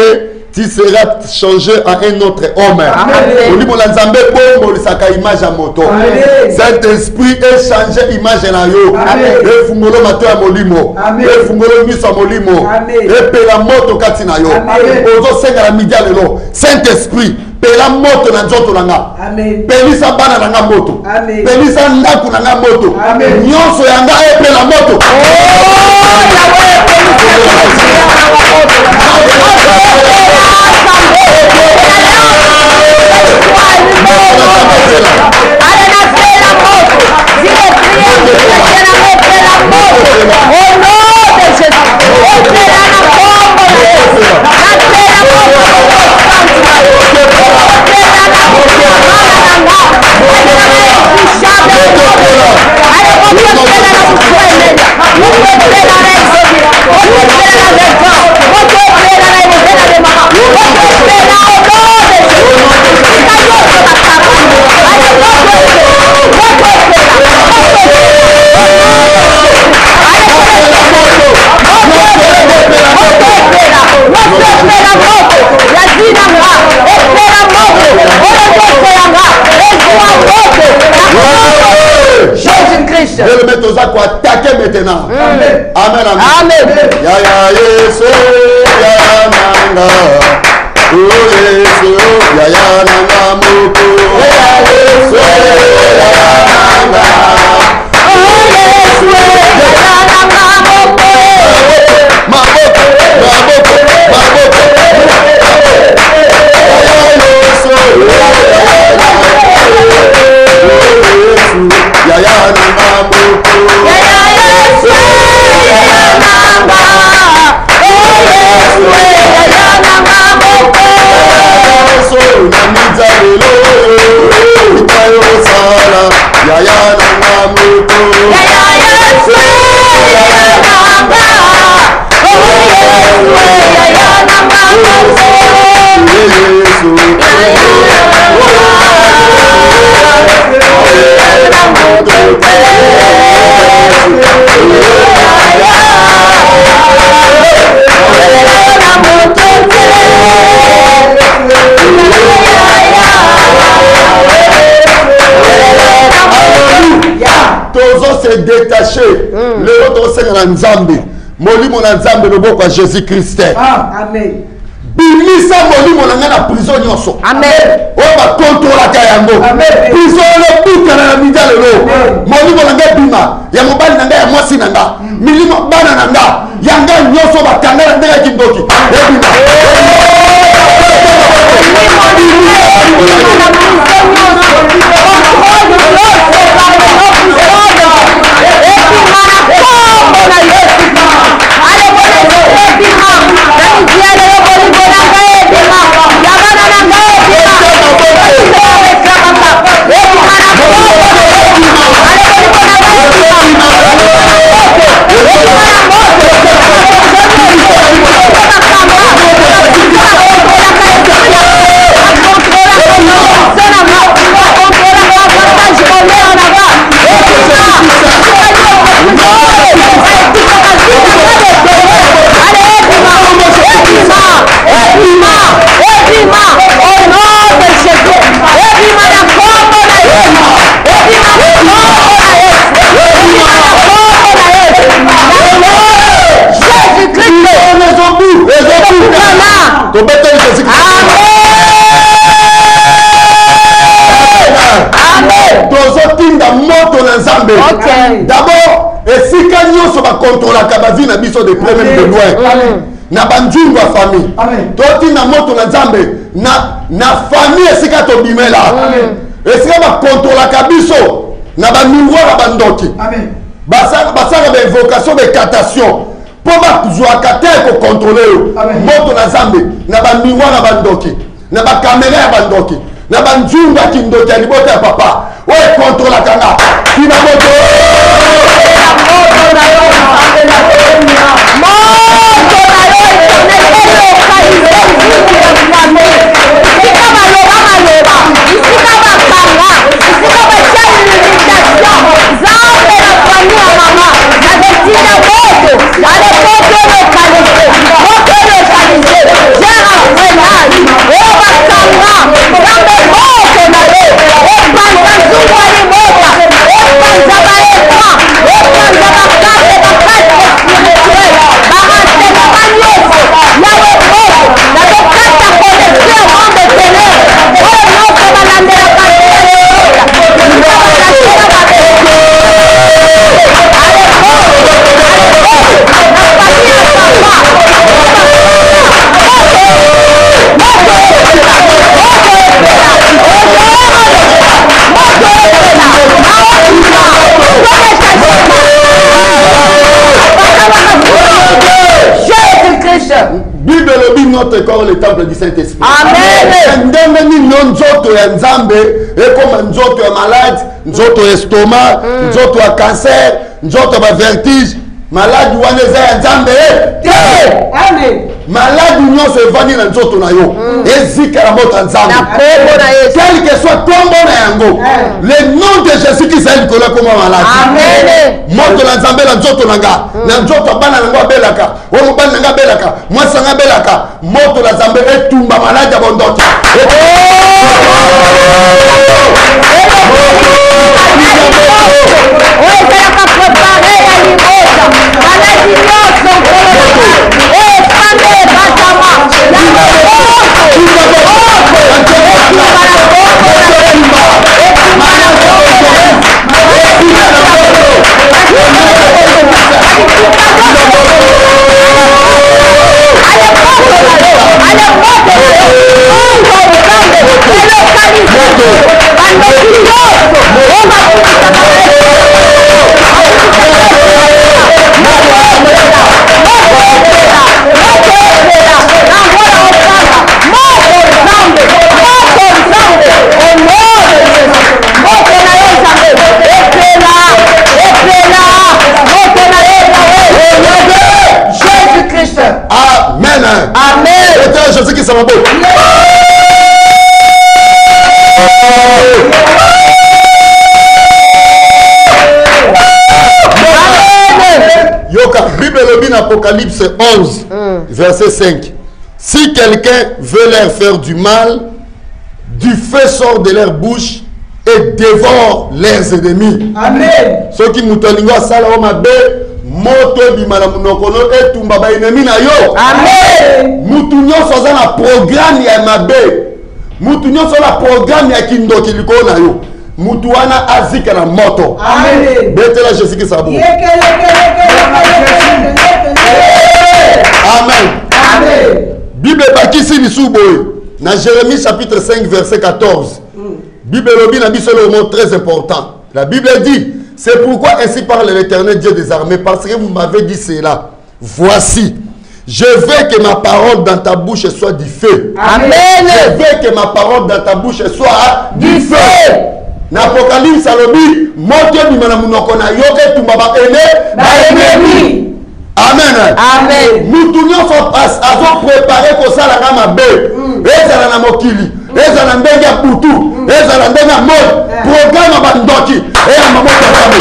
tu seras changé en un autre homme. Oli mon nzambe bombo lisaka image à moto. Saint-Esprit est changé image na yo. Et fungolo mato ya molimo. Et fungolo miso ya molimo. Et pela moto kati na yo. Ozo senga la midi lelo. Saint-Esprit pela moto na nzoto nanga. Pelisa bana nanga moto. Pelisa ndaku nanga moto. Nyonso yanga e pela moto. Je vais le mettre aux actes pour attaquer maintenant. Amen. Amen. Amen. Amen. Ya ya Yesu ya nanga. Oh Yesu ya ya nanga moko. Ya Yesu ya nanga. Oh Yesu ya nanga moko. Maboko, maboko, maboko. Ya Yesu ya nanga. Ya ya nanga moko. Ya ya Yesu ya nanga. Oh Yesu ya ya nanga moko. Yesu na mizalelo. Itayo sala. Ya ya nanga moko. Ya ya Yesu ya nanga. Oh Yesu ya ya nanga moko. Yesu ya ya tozo se détacher le autre c'est na nzambe molimo na nzambe loboko ya Jésus Christ. Amen. Bimisa molimo na na prison nyonso. Amen. O ba contrôle ka yango. Amen. Prison le buka na midia lelo. Molimo na nga bima ya mobali na nga ya mwasi na nga. Milimo bana na nga yanga nyonso ba kangala ndeka kidoki. Ebima. D'abord, et si nous sommes contre la cabazine, nous sommes des problèmes de loin. Na banjungu wa famille. Toti na moto na zambe. Na na famille esika to bimela. Esika ba contre la kabiso. Na ba miroir ba ndoki. Amen. Basa basa ba invocation de catation. Pour ba zwa kate ko contrôler. Moto na zambe. Na ba miroir ba ndoki. Na ba caméra ba ndoki. Na ba njunga kindoki alibota papa. Ouais, contre la cana. Finamoto. Moto na yo na na moto na yo ne localiser ici ya kwame. Sika ba loba ba loba. Sika ba kanga. Sika ba chani limitation. Zambe na famille ya mama. Na destina moto. Na le moto localiser. Moto localiser. Jera frena. temple du Saint-Esprit. Amen. Ndenge nini nzoto ya nzambe ekoma nzoto ya malade, nzoto ya estomac, nzoto ya cancer, nzoto ya vertige, malade wana eza ya nzambe te. Amen. Malade nyonso evandi na nzoto na yo ezikala mota nzambe quel que soit tombo na yango le nom de Jésus qui s'est likolo comme malade. Amen. Moto na nzambe na nzoto na nga na nzoto bana na ngo abelaka o mobali na nga abelaka mwasi nga abelaka moto na nzambe etumba malade ya bondoki. Amen. Amen. Jésus qui s'en va. Yoka, Bible le Apocalypse onze, mm. verset cinq. Si quelqu'un veut leur faire du mal, du feu sort de leur bouche et dévore leurs ennemis. Amen. Ceux qui moutolingo sala o mabe, moto bimala munokono etumba ba ennemi na yo. Amen. Mutunyo soza na programme ya mabe. Mutunyo soza na programme ya kindoki liko na yo. Mutuana azika na moto. Amen. Betela Jésus qui sabo. Amen. Amen. Bible bakisi bisuboy. Dans Jérémie chapitre cinq verset quatorze. Bible lobi na biso le mot très important. La Bible dit, c'est pourquoi ainsi parle l'Éternel Dieu des armées, parce que vous m'avez dit cela. Voici, je veux que ma parole dans ta bouche soit du feu. Amen. Je veux que ma parole dans ta bouche soit du feu. N'Apocalypse alobi, moto bimana munoko na yo ke tumba ene ba ennemi. Amen. Amen. Nous tous nous sommes préparés pour ça la mabe. Ezala na mokili, ezala ndenge ya putu, ezala ndenge ya mode, programme bandoki, et la maman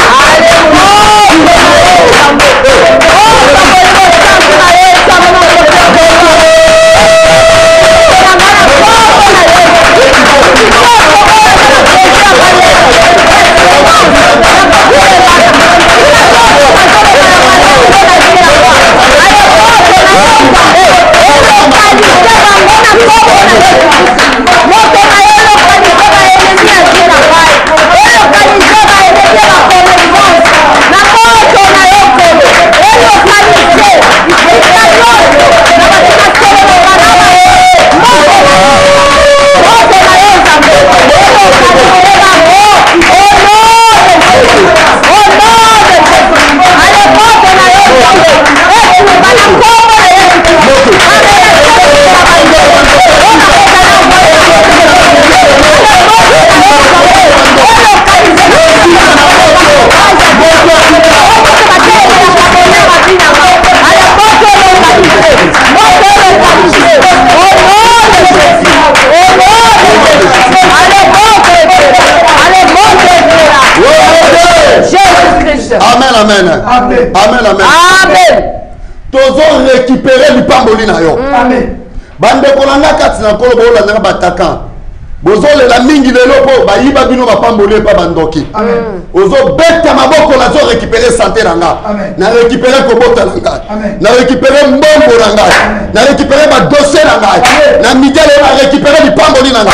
Amen. Amen. Amen. Amen. Tozo récupérer du pamboli na yo. Amen. Bande kolanga katina kolo bola na bataka. Bozo le la mingi de lopo ba yiba bino ba pamboli pa bandoki. Amen. Ozo beta maboko na zo récupérer santé nanga. Amen. Na récupérer kobota nanga. Amen. Na récupérer mbombo nanga. Na récupérer ba dossier nanga. Na migale na récupérer du pamboli nanga.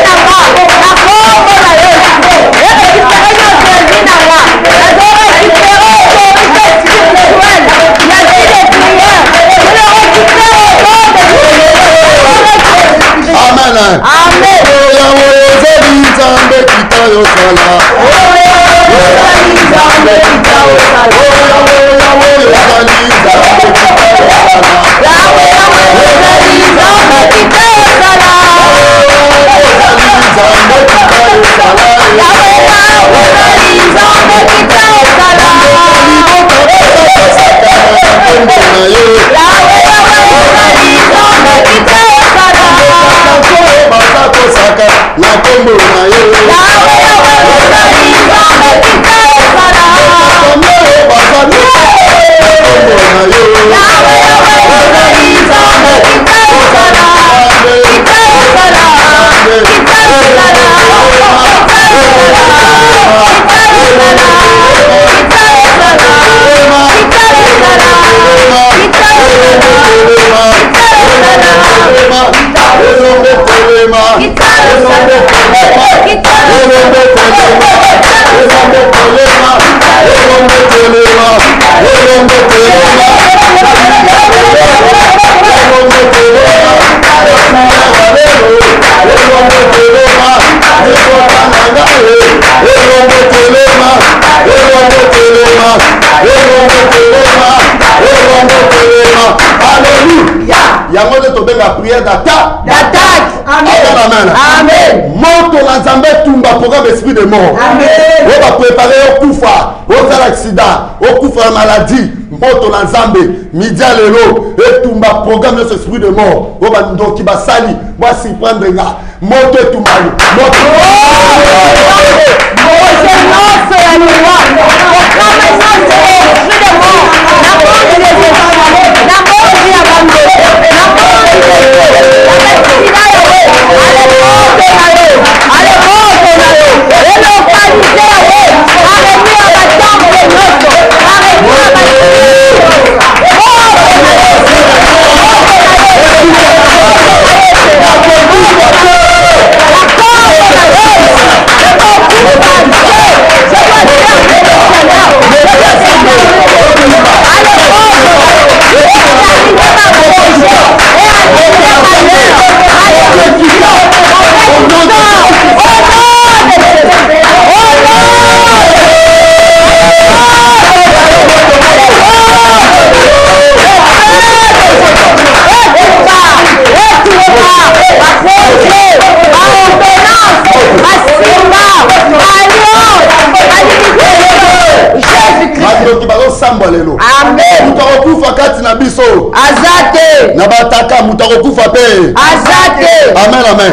Amen. l'esprit de mort. On va préparer au Koufa, au accident, au Koufa maladie, moto na Nzambe, midi à l'élo, et tout ma programme de ce esprit de mort. On va donc qui va salir, moi s'y prendre là, moto et tout mal. Moto. Amen. Mutarokufa kati na biso. Azate. Na bataka mutarokufa pe. Azate. Amen, amen.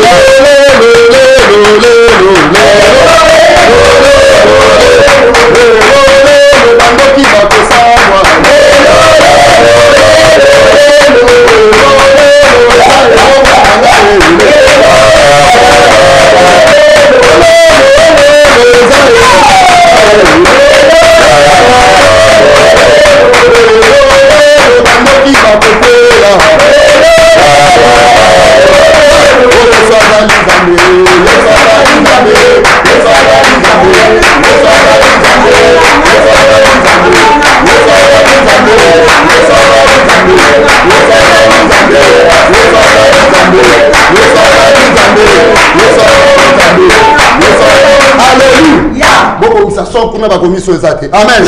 Amen. Amen.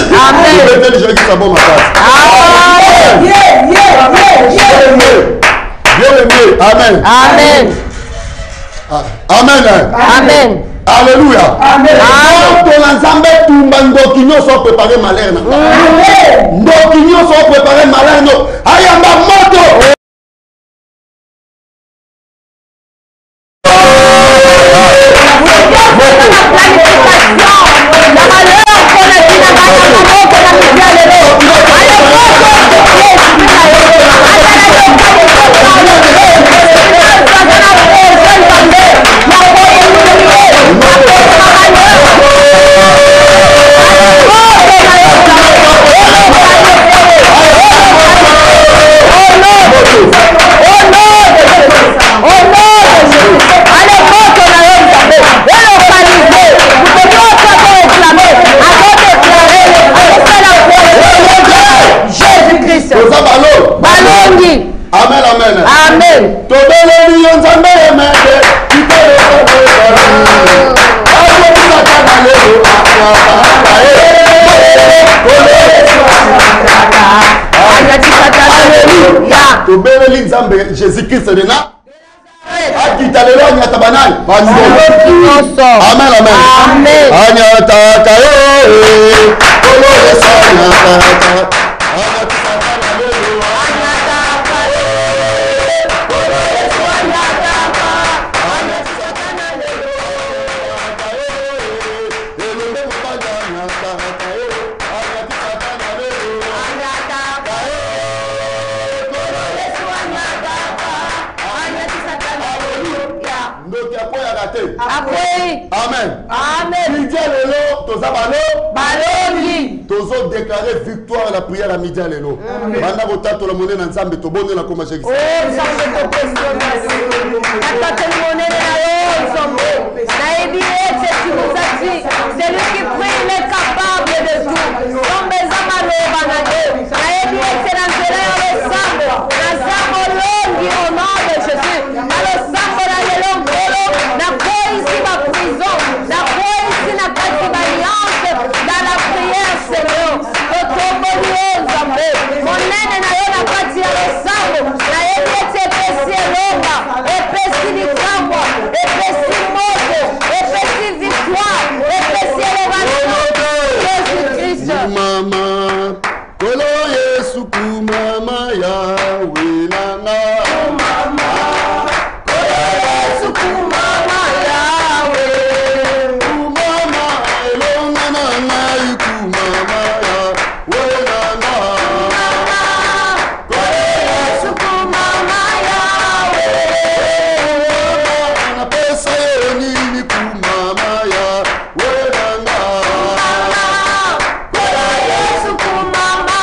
Amen. Amen. Amen. Amen. Alléluia. Amen. Nzambe tumba ndoki nyonso préparer malheur na. Amen. Ndoki nyonso préparer malheur no. Ayamba moto. Amen, amen. Amen. Jésus-Christ de Nazareth. Amen, amen. Amen. Amen. Tozo déclarer victoire à la prière à midi à l'élo. Banda botato la monnaie dans Nzambe to bonne la comme Jésus. Oh, Nzambe to question. Attaque la monnaie na yo Nzambe. Na ebi ete tu nous as dit, celui qui prie il est capable de tout. Nzambe zamalo banade. Na ebi ete na nzela ya Nzambe. Na zambo longi au nom de Jésus. Na lo zambo na lelo ngolo na ko ici ma prison. Na ko ici na kati ba alliance dans la prière Seigneur. Monene na yo na kati ya losambo na yebi ete epesi elonga epesi likambo epesi moto epesi kumama kolo Yesu kumama Yahweh nanga kumama kolo Yesu kumama Yahweh kumama elonga nanga kumama Yahweh nanga kolo Yesu kumama Yahweh na pesa yoni kumama Yahweh nanga kolo Yesu kumama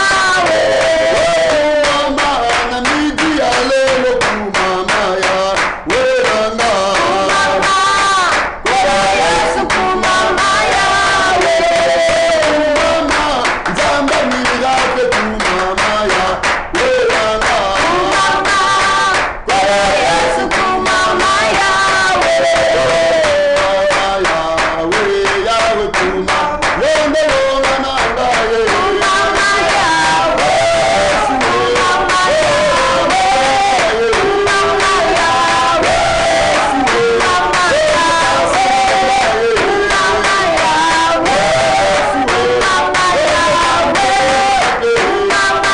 Yahweh mama na midi alelo kumama Yahweh nanga kolo Yesu kumama Yahweh mama nzambe mirake kumama Yahweh nanga kolo Yesu kumama Yahweh Yahweh Yahweh kumama wende wonga nanga ye kumama Yahweh kumama Yahweh kumama Yahweh kumama Yahweh kumama Yahweh kumama Yahweh kumama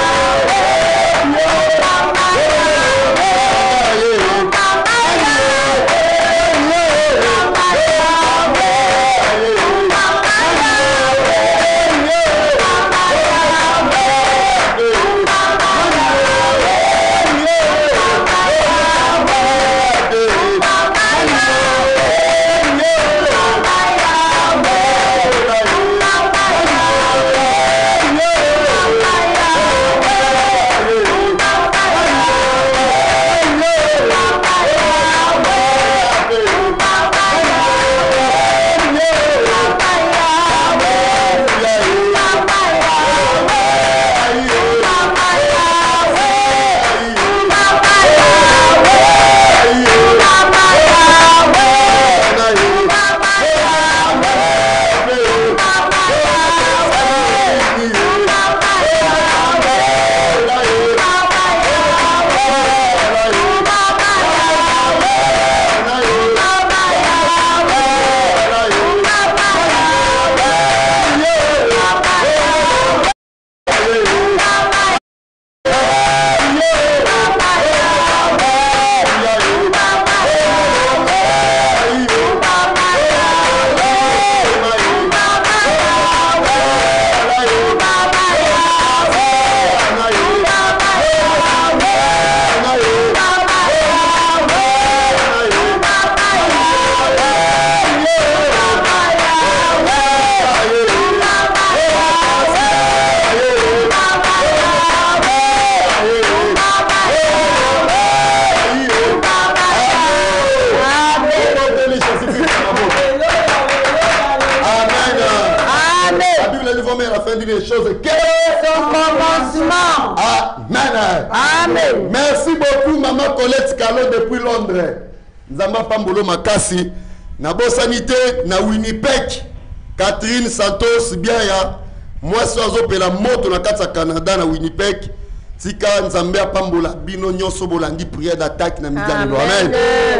Amen. Merci beaucoup maman Colette Kalo depuis Londres. Nzamba Pambolo Makasi na bosanité na Winnipeg. Catherine Santos bien ya moi sozo pela moto na katsa Canada na Winnipeg. Tika Nzambe Pambola bino nyonso bolandi prière d'attaque na midjane lo. Amen.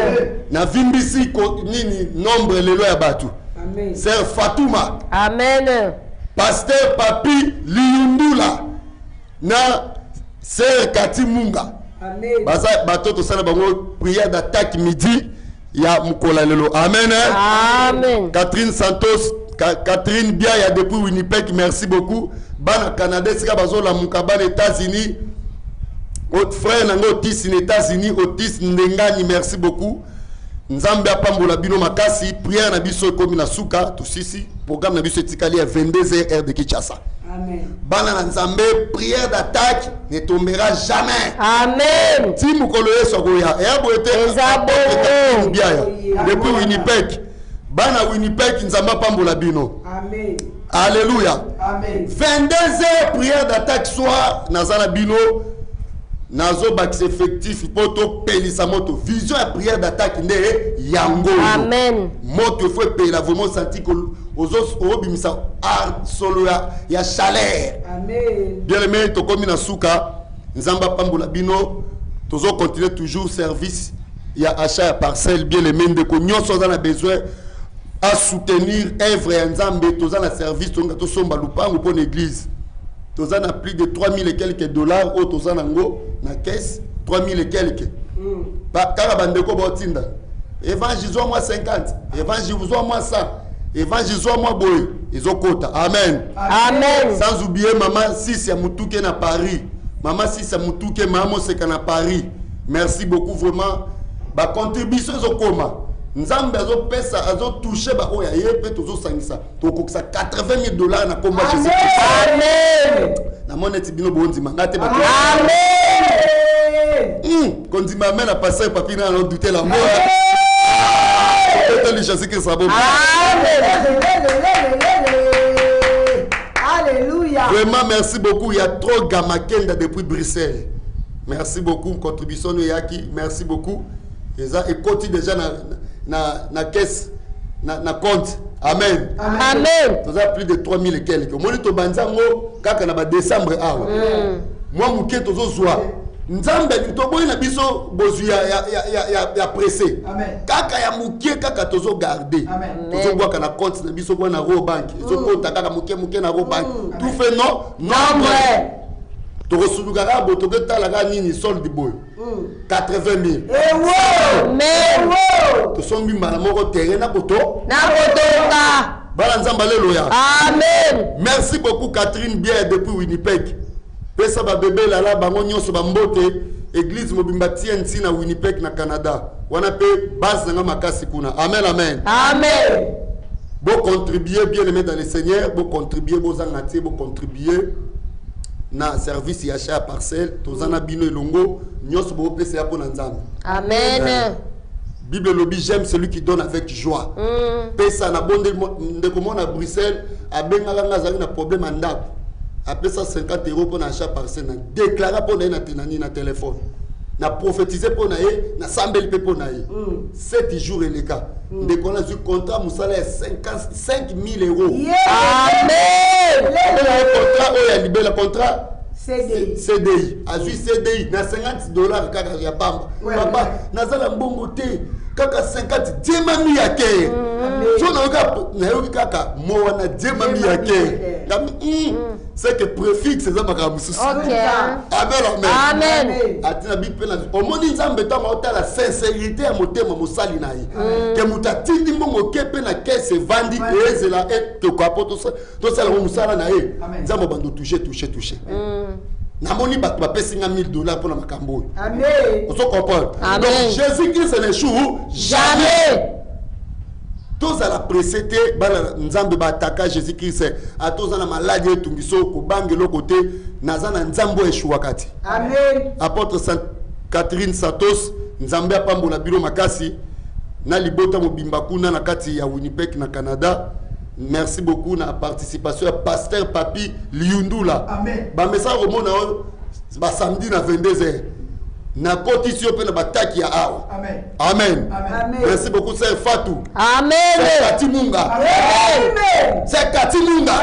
Na vimbisi ko nini nombre lelo ya batu. Amen. Sœur Fatouma. Amen. Pasteur Papi Liundula na Sœur Kati Munga. Amen. Baza batoto sana bango prière d'attaque midi ya mukola lelo. Amen. Amen. Catherine Santos, Ka Catherine Biaya depuis Winnipeg, merci beaucoup. Bana Canada sika bazo la mukaba les États-Unis. Autre frère nango Otis les États-Unis, Otis Ndengani, merci beaucoup. Nzambe apambola bino makasi, prière na biso komi na suka tusisi, programme na biso etikali à vingt-deux heures heure de Kinshasa. Amen. Bana na Nzambe, prière d'attaque ne tombera jamais. Amen. Si mukolo yeso goya, e aboete Ezabo. Biaya depuis Winnipeg. Bana Winnipeg Nzambe apambola bino. Amen. Alléluia. Amen. vingt-deux heures prière d'attaque soir nazala bino. Nazo bax effectif poto pelisa moto vision et prière d'attaque nde yango. Amen. Moto faut payer la vraiment senti que aux obimisa ar solo ya, ya chaleur. Amen. Bien aimé to komi na suka nzamba pambola bino tozo continuer toujours service ya achat ya parcelle bien aimé de ko nyonso za na besoin à soutenir œuvre ya Nzambe toza na service tonga to somba lupango pour l'église toza na plus de trois mille et quelques dollars au toza nango na caisse trois mille et quelques ba kala bandeko botinda évangile moi cinquante évangile moi cent évangile moi boy ezokota amen Amen. sans oublier maman six ya mutuke na Paris maman six ya mutuke maman seka na Paris merci beaucoup vraiment ba contribution ezokoma Nzambe azo pesa azo toucher ba oya yepe tozo sangisa tokokisa quatre-vingt mille dollars na komba Jésus. Amen. Na moneti bino bonzi mangate ba. Amen. Hum, kondima men na passer papi na no douter la mort. Peut-être les chasser que ça bon. Amen. Alléluia. Vraiment merci beaucoup, il y a trop gamakenda depuis Bruxelles. Merci beaucoup contribution de Yaki, merci beaucoup. Et ça et continue déjà na na na caisse na na compte. Amen. Amen. Vous avez plus de trois mille et quelques. Moi to banzango kaka na ba décembre awa. Moi muke tozo zwa. Nzambe to boy na biso bozu ya ya ya ya ya pressé. Amen. Kaka ya muke kaka tozo garder. Amen. Tozo boka na compte na biso kwa na ro bank. Tozo kota kaka muke muke na ro bank. Tout fait non nombre. Torosuluka bo to geta la ga nini solde boy. quatre-vingt mille. Eh wow! Amen. To sombi mala moko terrain na boto. Na kotoka. Bala nzamba lelo ya. Amen. Merci beaucoup Catherine Bière depuis Winnipeg. Pesa ba bébé la la bango nyonso ba mbote église mobimba tienti na Winnipeg na Canada. Wana pe base na makasi kuna. Amen amen. Amen. Bon contribuer bien aimé dans le Seigneur, bon contribuer bon zangati, bon contribuer na service ya cha parcelle, tozana bino elongo nyonso bo pesa ya pona nzambe. Amen. Bible lobby j'aime celui qui donne avec joie. Mm. Pesa na bonde de comment à Bruxelles a benga nga zali na problème andako. A pesa cinquante euros pour achat parcelle na déclarer pour na tenani na téléphone. Na prophétiser pour na ye na sambel pe pour na ye. sept jours et les cas. De qu'on a du contrat musala cinquante-cinq mille euros. Yeah. Amen. Le contrat o ya libérer le contrat C D I. C D I. A ju C D I na cinquante dollars kaka ya pamba. Papa nazala mbongo te kaka cinquante diema mi yake. So na ka na yo kaka mo wana diema mi yake. C'est que préfixe ça maka mususu. OK. Amen Amen. Atina big pena. O moni nzambe ta ma la sincérité ya motema mosali na ye. Que mutatindi mbongo kepe na caisse vandi ezela et to kwa poto ça. To sala mo musala na ye. Nzambe bando toucher toucher toucher. Namoni ba ba pesi nga mille dollars pour na makambo. Amen. On se comprend. Amen. Donc Jésus-Christ n'échoue jamais. Tous à la précédé, Nzambe ba attaquer Jésus-Christ. À tous à la maladie tungiso ko bangelo côté nazana Nzambo échoua kati. Amen. Apôtre Sainte Catherine Satos Nzambe apambola biro makasi na libota mobimba kuna na kati ya Winnipeg na Canada. Merci beaucoup na participation à pasteur Papi Liundula. Amen. Ba message au monde ba samedi na vingt-deux heures. Na cotisation pe na bataki ya awa. Amen. Amen. Amen. Merci beaucoup Sœur Fatou. Amen. Sœur Katimunga. Amen. Sœur Katimunga.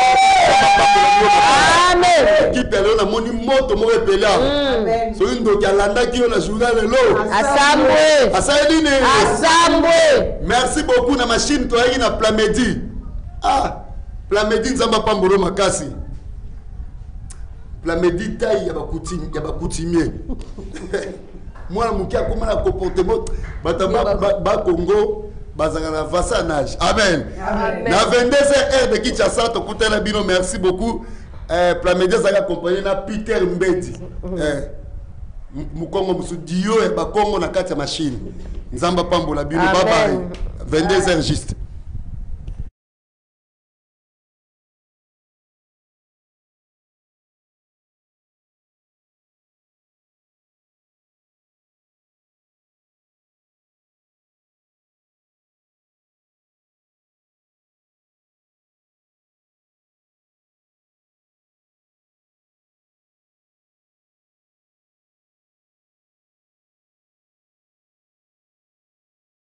Amen. Qui pèle na moni moto mo epela. Amen. So ndo kalanda ki na journal lelo. Assemblée. Asaidine. Assemblée. Merci beaucoup na machine to na Plamedi. Ah, Plamedi nzamba pambolo makasi. Plamedi taille ya bakutimi ya bakutimier. Moi mukia comme na comportement batamba ba Congo bazanga na vasanage. Amen. Amen. Na vingt-deux heures de Kinshasa to kutela bino merci beaucoup. Euh Plamedi zaka accompagné na Peter Mbedi. Eh mukongo musudio e ba Congo na kati ya machine. Nzamba pambola bino bye bye. vingt-deux heures juste.